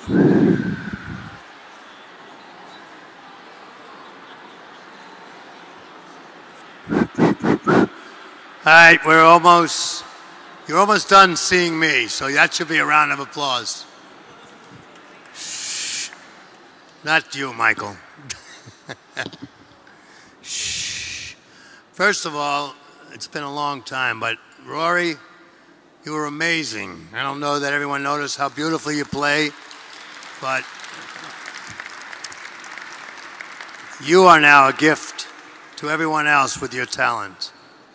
All right, we're almost, you're almost done seeing me, so that should be a round of applause. Shh. Not you, Michael. Shh. First of all, it's been a long time, but Rory, you were amazing. I don't know that everyone noticed how beautifully you play, but you are now a gift to everyone else with your talent.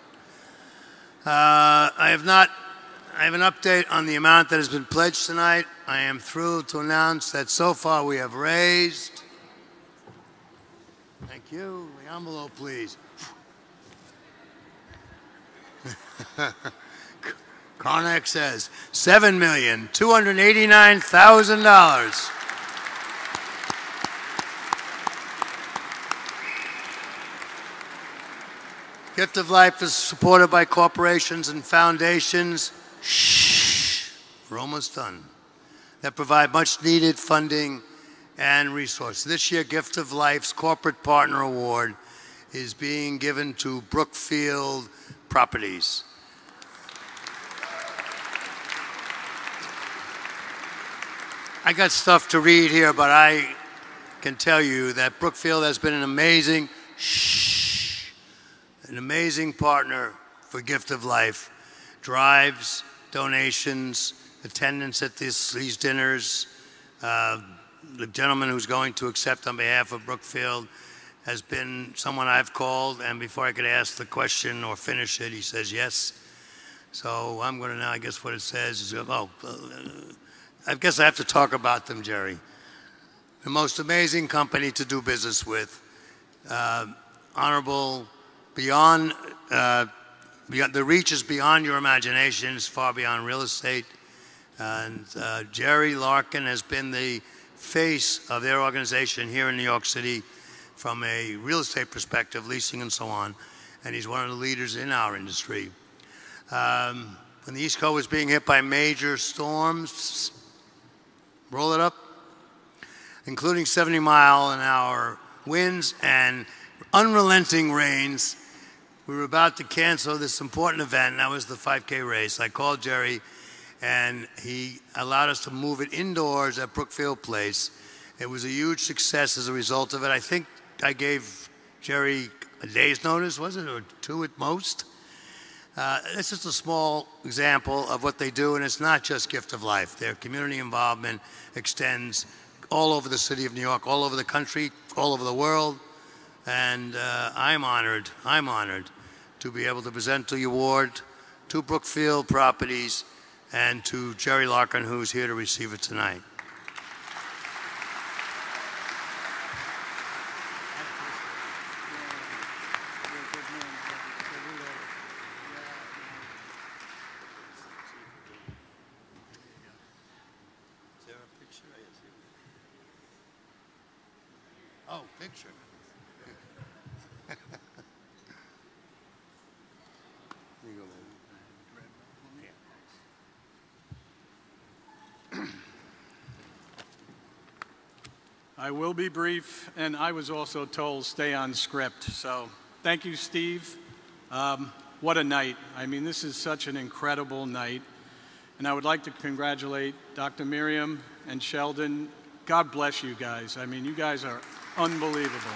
Uh, I have not, I have an update on the amount that has been pledged tonight. I am thrilled to announce that so far we have raised, thank you, the envelope please. Karnak says seven million two hundred eighty-nine thousand dollars. Gift of Life is supported by corporations and foundations, shh, we're almost done, that provide much needed funding and resources. This year, Gift of Life's Corporate Partner Award is being given to Brookfield Properties. I got stuff to read here, but I can tell you that Brookfield has been an amazing, shh, an amazing partner for Gift of Life. Drives, donations, attendance at this, these dinners. Uh, the gentleman who's going to accept on behalf of Brookfield has been someone I've called, and before I could ask the question or finish it, he says yes. So I'm going to now, I guess what it says is, oh, uh, I guess I have to talk about them, Jerry. The most amazing company to do business with. Uh, honorable, beyond, uh, beyond, the reach is beyond your imagination, it's far beyond real estate. And uh, Jerry Larkin has been the face of their organization here in New York City from a real estate perspective, leasing and so on. And he's one of the leaders in our industry. Um, when the East Coast was being hit by major storms, roll it up, including seventy mile an hour winds and unrelenting rains, we were about to cancel this important event, and that was the five K race. I called Jerry, and he allowed us to move it indoors at Brookfield Place. It was a huge success as a result of it. I think I gave Jerry a day's notice, was it, or two at most? Uh, it's just a small example of what they do, and it's not just Gift of Life. Their community involvement extends all over the city of New York, all over the country, all over the world, and uh, I'm honored, I'm honored to be able to present the award to Brookfield Properties and to Jerry Larkin, who's here to receive it tonight. Oh, picture. Here you go, baby. I will be brief, and I was also told stay on script. So thank you, Steve. Um, what a night. I mean, this is such an incredible night. And I would like to congratulate Doctor Miriam and Sheldon. God bless you guys. I mean, you guys are unbelievable.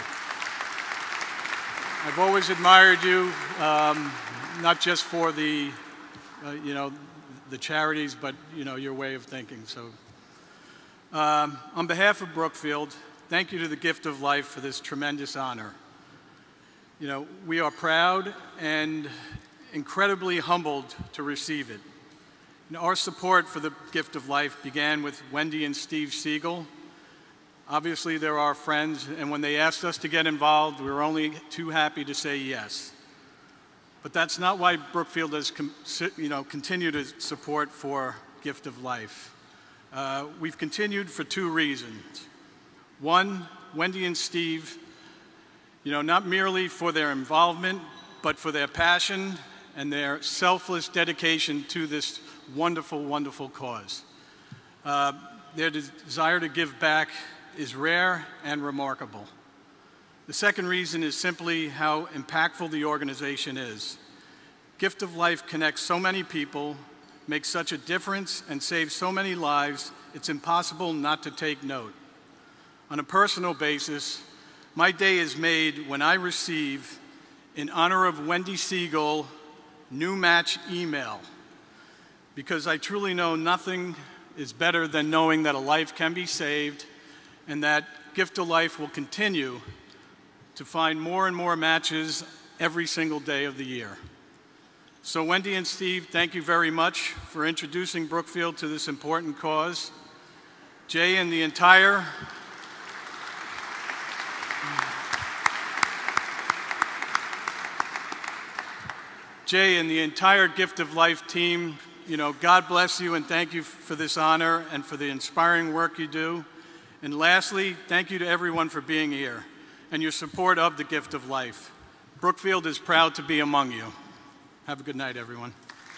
I've always admired you, um, not just for the, uh, you know, the charities, but, you know, your way of thinking. So um, on behalf of Brookfield, thank you to the Gift of Life for this tremendous honor. You know, we are proud and incredibly humbled to receive it. You know, our support for the Gift of Life began with Wendy and Steve Siegel. Obviously, they're our friends, and when they asked us to get involved, we were only too happy to say yes. But that's not why Brookfield has you know, continued its support for Gift of Life. Uh, we've continued for two reasons. One, Wendy and Steve, you know, not merely for their involvement, but for their passion and their selfless dedication to this wonderful, wonderful cause. Uh, their desire to give back is rare and remarkable. The second reason is simply how impactful the organization is. Gift of Life connects so many people, makes such a difference, and saves so many lives, it's impossible not to take note. On a personal basis, my day is made when I receive, in honor of Wendy Siegel, new match email, because I truly know nothing is better than knowing that a life can be saved and that Gift of Life will continue to find more and more matches every single day of the year. So Wendy and Steve, thank you very much for introducing Brookfield to this important cause. Jay and the entire Jay and the entire Gift of Life team, you know, God bless you and thank you for this honor and for the inspiring work you do. And lastly, thank you to everyone for being here and your support of the Gift of Life. Brookfield is proud to be among you. Have a good night, everyone.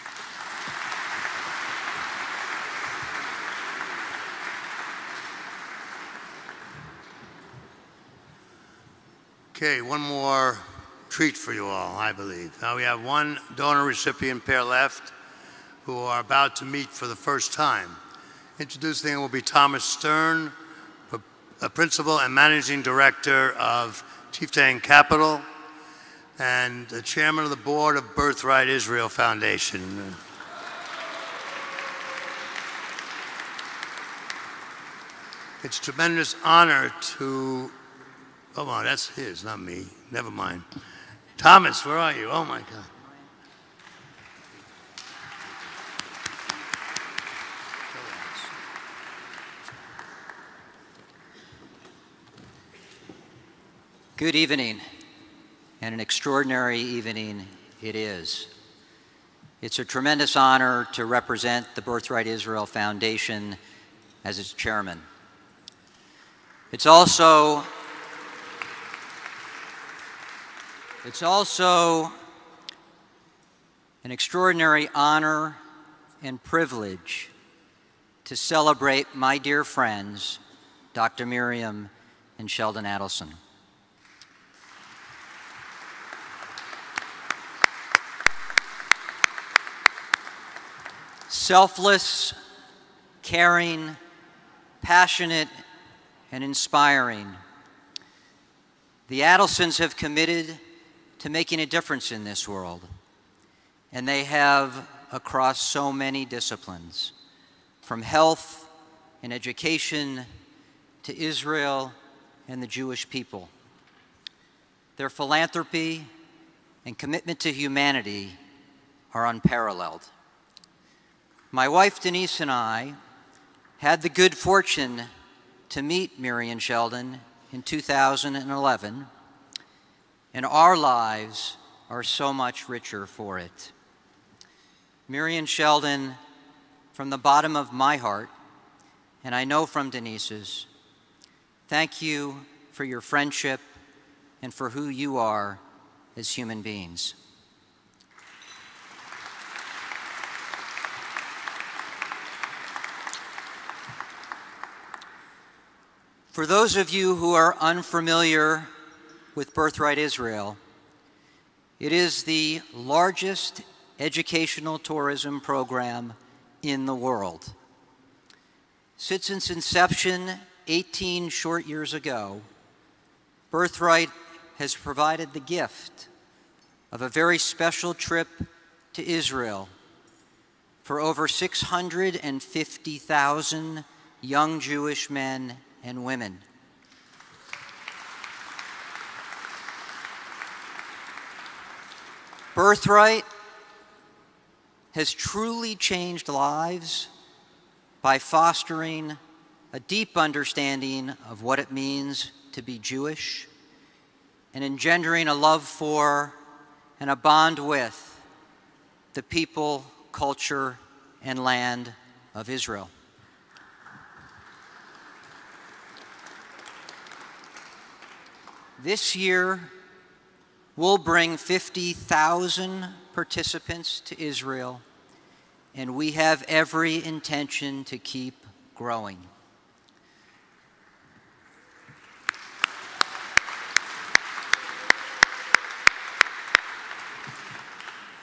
Okay, one more treat for you all, I believe. Now we have one donor recipient pair left who are about to meet for the first time. Introducing will be Thomas Stern, a principal and managing director of Chieftain Capital and the chairman of the board of Birthright Israel Foundation. It's a tremendous honor to, oh, wow, that's his, not me. Never mind. Thomas, where are you? Oh, my God. Good evening, and an extraordinary evening it is. It's a tremendous honor to represent the Birthright Israel Foundation as its chairman. It's also, it's also an extraordinary honor and privilege to celebrate my dear friends, Doctor Miriam and Sheldon Adelson. Selfless, caring, passionate, and inspiring. The Adelsons have committed to making a difference in this world, and they have across so many disciplines, from health and education to Israel and the Jewish people. Their philanthropy and commitment to humanity are unparalleled. My wife Denise and I had the good fortune to meet Miriam and Sheldon in two thousand eleven, and our lives are so much richer for it. Miriam and Sheldon, from the bottom of my heart, and I know from Denise's, thank you for your friendship and for who you are as human beings. For those of you who are unfamiliar with Birthright Israel, it is the largest educational tourism program in the world. Since its inception eighteen short years ago, Birthright has provided the gift of a very special trip to Israel for over six hundred fifty thousand young Jewish men and women. Birthright has truly changed lives by fostering a deep understanding of what it means to be Jewish and engendering a love for and a bond with the people, culture, and land of Israel. This year, we'll bring fifty thousand participants to Israel, and we have every intention to keep growing.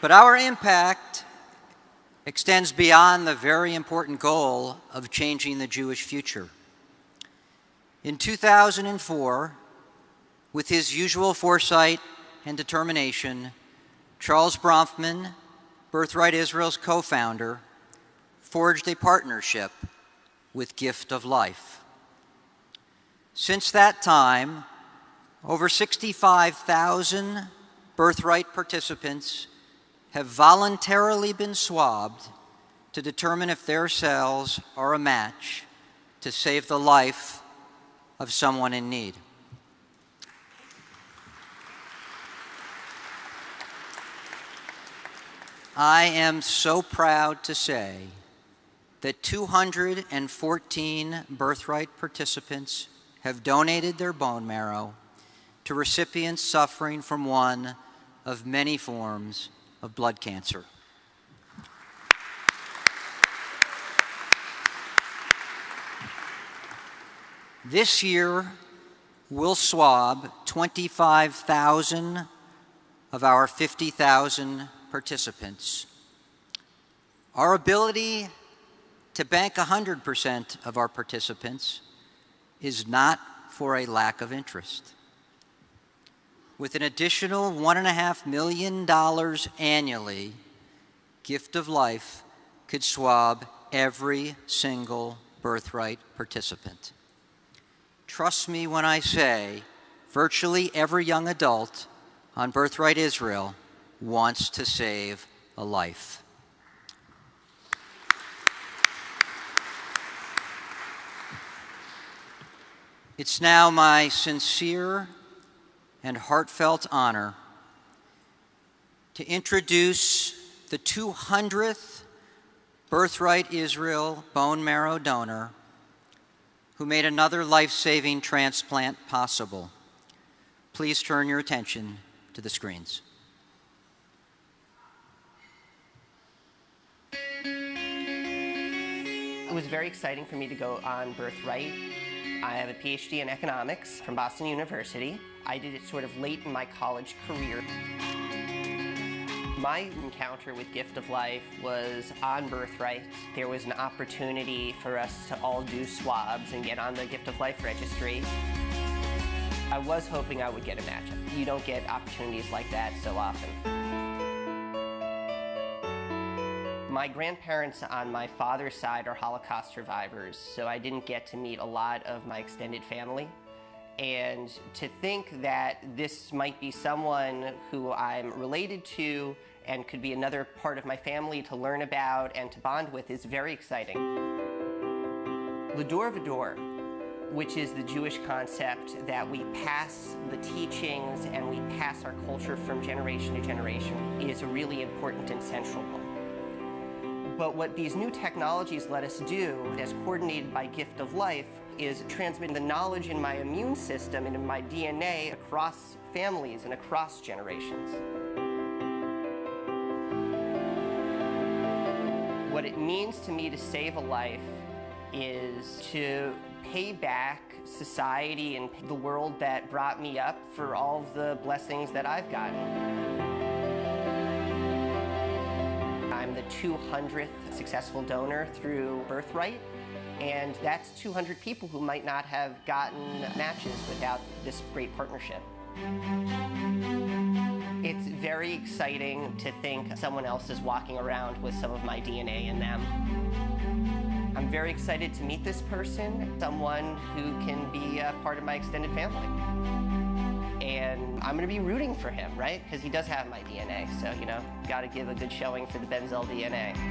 But our impact extends beyond the very important goal of changing the Jewish future. In two thousand four, with his usual foresight and determination, Charles Bronfman, Birthright Israel's co-founder, forged a partnership with Gift of Life. Since that time, over sixty-five thousand Birthright participants have voluntarily been swabbed to determine if their cells are a match to save the life of someone in need. I am so proud to say that two hundred fourteen Birthright participants have donated their bone marrow to recipients suffering from one of many forms of blood cancer. This year, we'll swab twenty-five thousand of our fifty thousand participants. Our ability to bank one hundred percent of our participants is not for a lack of interest. With an additional one point five million dollars annually, Gift of Life could swab every single Birthright participant. Trust me when I say virtually every young adult on Birthright Israel wants to save a life. It's now my sincere and heartfelt honor to introduce the two hundredth Birthright Israel bone marrow donor who made another life-saving transplant possible. Please turn your attention to the screens. It was very exciting for me to go on Birthright. I have a P H D in economics from Boston University. I did it sort of late in my college career. My encounter with Gift of Life was on Birthright. There was an opportunity for us to all do swabs and get on the Gift of Life registry. I was hoping I would get a match. You don't get opportunities like that so often. My grandparents on my father's side are Holocaust survivors, so I didn't get to meet a lot of my extended family. And to think that this might be someone who I'm related to and could be another part of my family to learn about and to bond with is very exciting. L'dor v'dor, which is the Jewish concept that we pass the teachings and we pass our culture from generation to generation, is a really important and central one. But what these new technologies let us do, as coordinated by Gift of Life, is transmit the knowledge in my immune system and in my D N A across families and across generations. What it means to me to save a life is to pay back society and the world that brought me up for all of the blessings that I've gotten. I'm the two hundredth successful donor through Birthright, and that's two hundred people who might not have gotten matches without this great partnership. It's very exciting to think someone else is walking around with some of my D N A in them. I'm very excited to meet this person, someone who can be a part of my extended family. And I'm going to be rooting for him, right? Because he does have my D N A, so, you know, got to give a good showing for the Benzel D N A.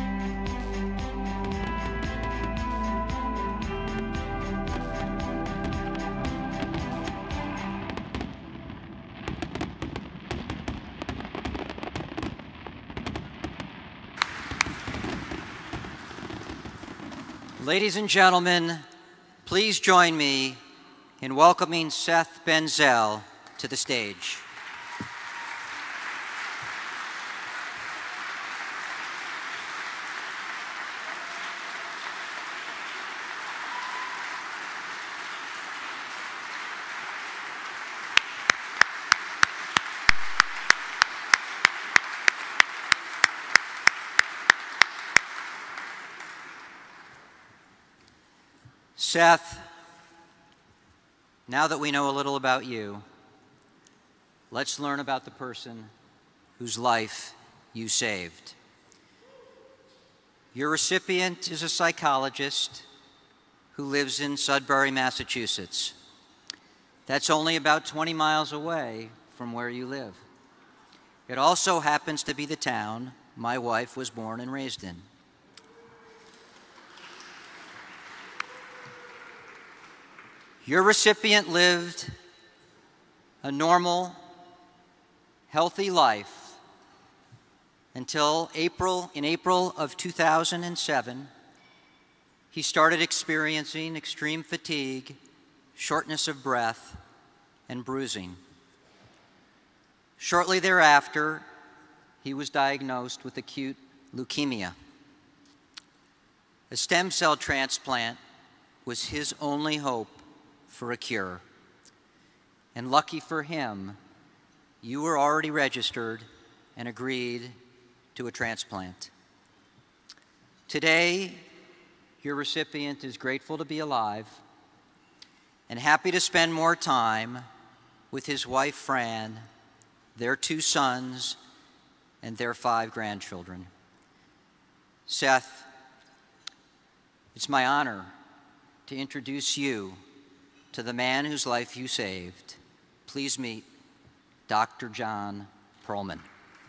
Ladies and gentlemen, please join me in welcoming Seth Benzel to the stage. Seth, now that we know a little about you, let's learn about the person whose life you saved. Your recipient is a psychologist who lives in Sudbury, Massachusetts. That's only about twenty miles away from where you live. It also happens to be the town my wife was born and raised in. Your recipient lived a normal, healthy life until April, in April of two thousand seven, he started experiencing extreme fatigue, shortness of breath, and bruising. Shortly thereafter, he was diagnosed with acute leukemia. A stem cell transplant was his only hope for a cure. And lucky for him, you were already registered and agreed to a transplant. Today, your recipient is grateful to be alive and happy to spend more time with his wife, Fran, their two sons, and their five grandchildren. Seth, it's my honor to introduce you to the man whose life you saved. Please meet Doctor John Perlman.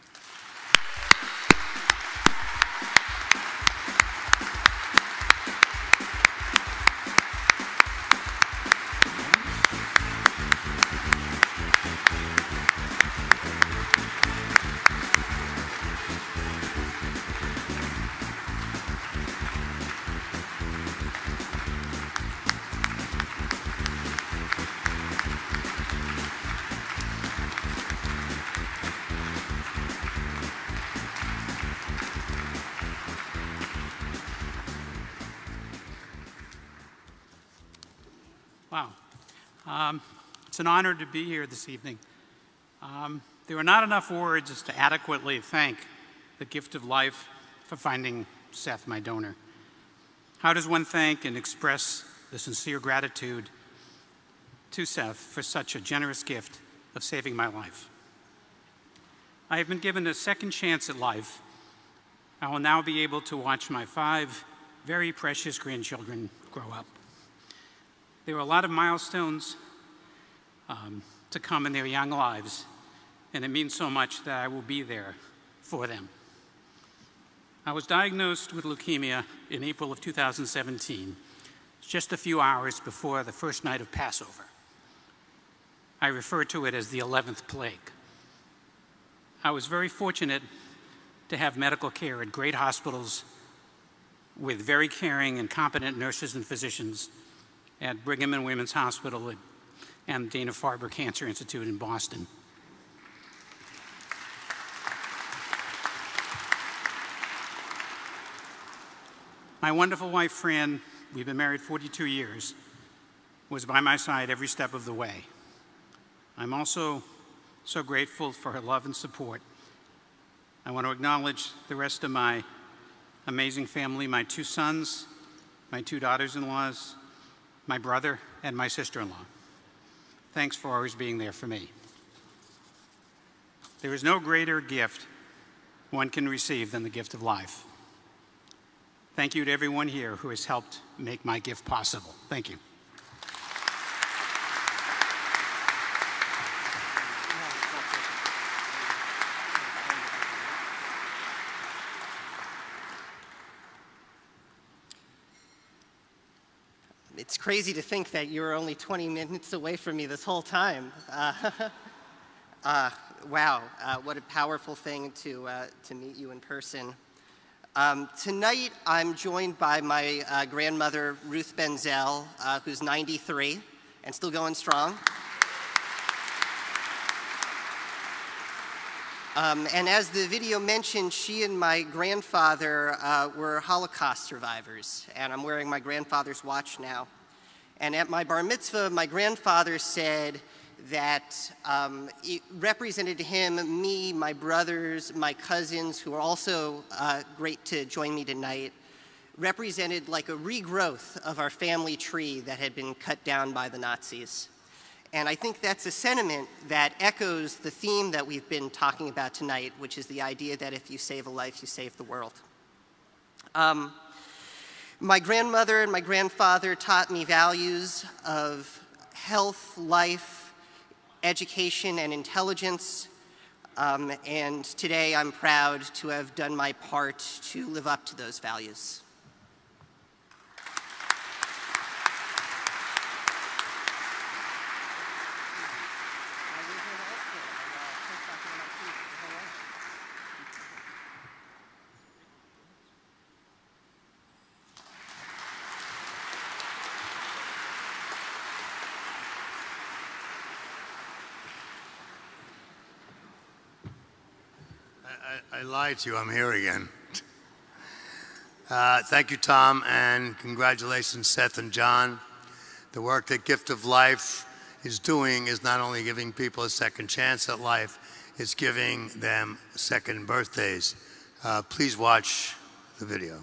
Wow. Um, it's an honor to be here this evening. Um, there are not enough words to adequately thank the gift of life for finding Seth, my donor. How does one thank and express the sincere gratitude to Seth for such a generous gift of saving my life? I have been given a second chance at life. I will now be able to watch my five very precious grandchildren grow up. There are a lot of milestones um, to come in their young lives, and it means so much that I will be there for them. I was diagnosed with leukemia in April of two thousand seventeen, just a few hours before the first night of Passover. I refer to it as the eleventh plague. I was very fortunate to have medical care at great hospitals with very caring and competent nurses and physicians at Brigham and Women's Hospital and Dana-Farber Cancer Institute in Boston. My wonderful wife, Fran, we've been married forty-two years, was by my side every step of the way. I'm also so grateful for her love and support. I want to acknowledge the rest of my amazing family, my two sons, my two daughters-in-laws, my brother, and my sister-in-law. Thanks for always being there for me. There is no greater gift one can receive than the gift of life. Thank you to everyone here who has helped make my gift possible. Thank you. It's crazy to think that you were only twenty minutes away from me this whole time. Uh, uh, wow, uh, what a powerful thing to, uh, to meet you in person. Um, tonight, I'm joined by my uh, grandmother, Ruth Benzel, uh, who's ninety-three and still going strong. Um, and as the video mentioned, she and my grandfather uh, were Holocaust survivors, and I'm wearing my grandfather's watch now. And at my bar mitzvah, my grandfather said that um, it represented to him, me, my brothers, my cousins, who are also uh, great to join me tonight, represented like a regrowth of our family tree that had been cut down by the Nazis. And I think that's a sentiment that echoes the theme that we've been talking about tonight, which is the idea that if you save a life, you save the world. Um, my grandmother and my grandfather taught me values of health, life, education, and intelligence. Um, and today I'm proud to have done my part to live up to those values. I, I lied to you. I'm here again. Uh, thank you, Tom, and congratulations, Seth and John. The work that Gift of Life is doing is not only giving people a second chance at life, it's giving them second birthdays. Uh, please watch the video.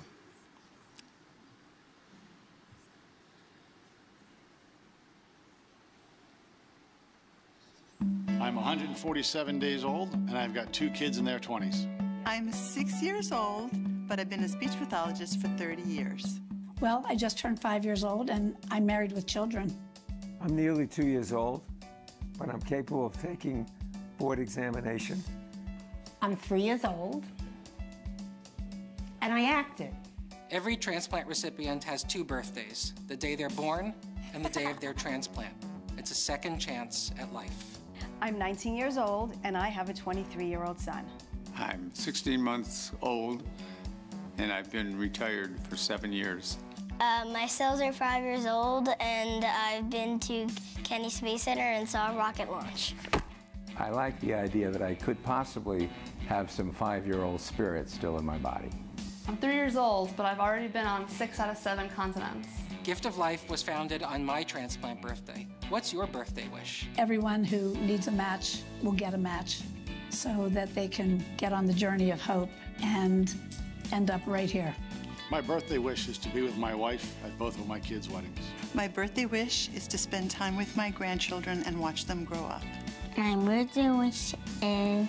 I'm one hundred forty-seven days old, and I've got two kids in their twenties. I'm six years old, but I've been a speech pathologist for thirty years. Well, I just turned five years old, and I'm married with children. I'm nearly two years old, but I'm capable of taking board examination. I'm three years old, and I acted. Every transplant recipient has two birthdays, the day they're born and the day of their transplant. It's a second chance at life. I'm nineteen years old, and I have a twenty-three-year-old son. I'm sixteen months old, and I've been retired for seven years. Uh, my cells are five years old, and I've been to Kennedy Space Center and saw a rocket launch. I like the idea that I could possibly have some five-year-old spirit still in my body. I'm three years old, but I've already been on six out of seven continents. Gift of Life was founded on my transplant birthday. What's your birthday wish? Everyone who needs a match will get a match so that they can get on the journey of hope and end up right here. My birthday wish is to be with my wife at both of my kids' weddings. My birthday wish is to spend time with my grandchildren and watch them grow up. My birthday wish is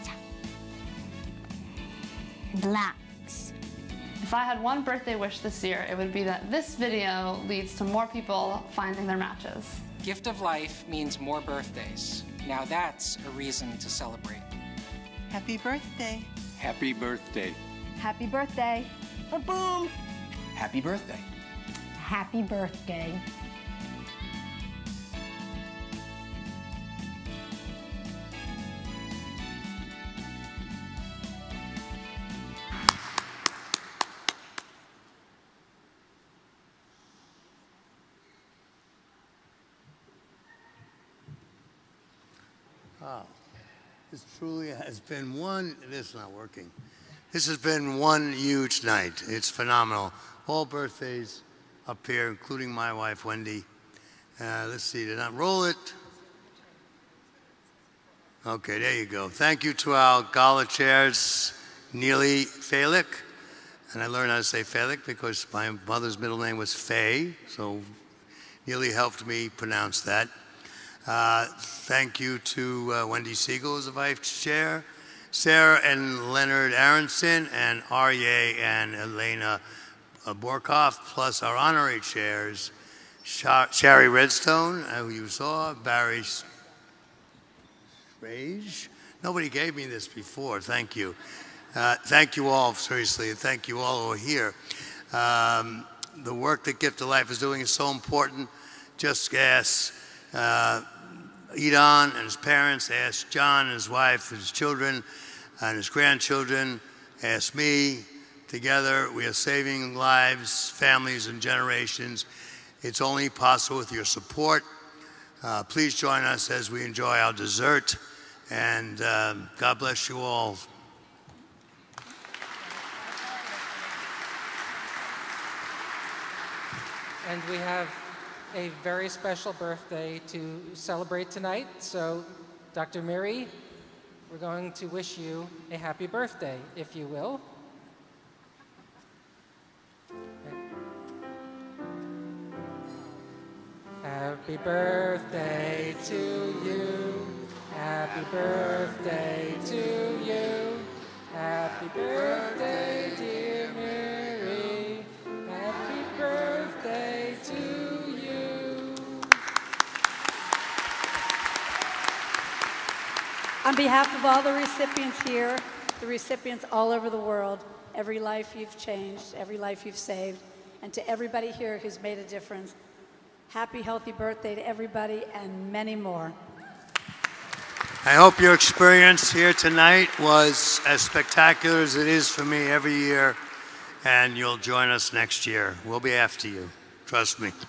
relax. If I had one birthday wish this year, it would be that this video leads to more people finding their matches. Gift of Life means more birthdays. Now that's a reason to celebrate. Happy birthday. Happy birthday. Happy birthday. Ba-boom. Happy birthday. Happy birthday. Wow. This truly has been one, this is not working. This has been one huge night. It's phenomenal. All birthdays up here, including my wife, Wendy. Uh, let's see, did I roll it? Okay, there you go. Thank you to our gala chairs, Neely Falick. And I learned how to say Falick because my mother's middle name was Faye, so Neely helped me pronounce that. Uh, thank you to uh, Wendy Siegel as the vice chair, Sarah and Leonard Aronson, and Aryeh and Elena uh, Borkoff, plus our honorary chairs, Sha Shari Redstone, uh, who you saw, Barry Rage. Nobody gave me this before. Thank you. Uh, thank you all, seriously, and thank you all who are here. Um, the work that Gift of Life is doing is so important. Just ask uh, Edon and his parents, ask John and his wife, his children, and his grandchildren, ask me. Together, we are saving lives, families, and generations. It's only possible with your support. Uh, please join us as we enjoy our dessert, and uh, God bless you all. And we have a very special birthday to celebrate tonight. So, Doctor Miri, we're going to wish you a happy birthday, if you will. Okay. Happy birthday to you. Happy birthday to you. Happy birthday, dear Mary. Happy birthday to you. On behalf of all the recipients here, the recipients all over the world, every life you've changed, every life you've saved, and to everybody here who's made a difference, happy, healthy birthday to everybody and many more. I hope your experience here tonight was as spectacular as it is for me every year, and you'll join us next year. We'll be after you. Trust me.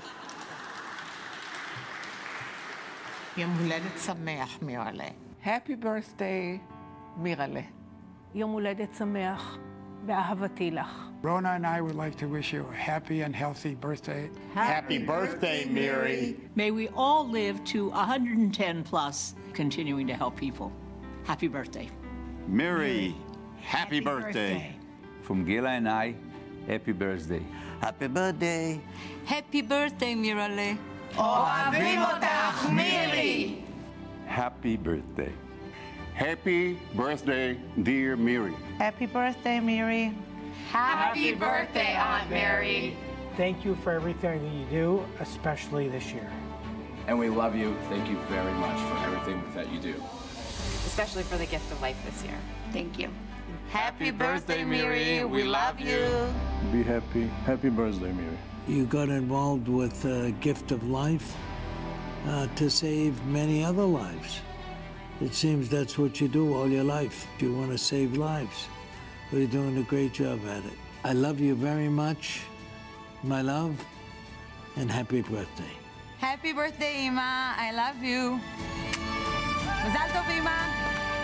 יום הולדת שמח, מירלה. Happy birthday, מירלה. יום הולדת שמח, ואהבתי לך. Rona and I would like to wish you a happy and healthy birthday. Happy birthday, Mary. May we all live to one hundred ten plus, continuing to help people. Happy birthday. Mary, happy, happy birthday. birthday. From Gila and I, happy birthday. Happy birthday. Happy birthday, Mirale. אוהבים אותך, מירי. Happy birthday. Happy birthday, dear Mary. Happy birthday, Mary. Happy birthday, Aunt Mary. Thank you for everything that you do, especially this year. And we love you. Thank you very much for everything that you do. Especially for the gift of life this year. Thank you. Happy birthday, Mary. We love you. Be happy. Happy birthday, Mary. You got involved with the gift of life uh, to save many other lives. It seems that's what you do all your life. You want to save lives. But you're doing a great job at it. I love you very much, my love, and happy birthday. Happy birthday, Ima. I love you. Mazal tov, Ima.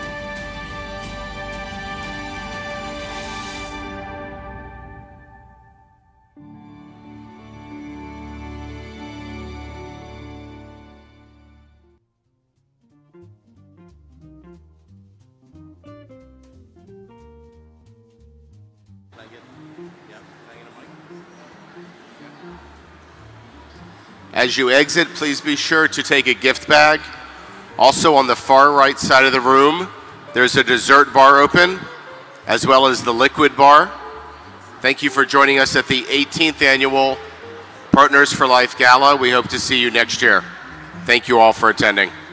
As you exit, please be sure to take a gift bag. Also on the far right side of the room, there's a dessert bar open, as well as the liquid bar. Thank you for joining us at the eighteenth Annual Partners for Life Gala. We hope to see you next year. Thank you all for attending.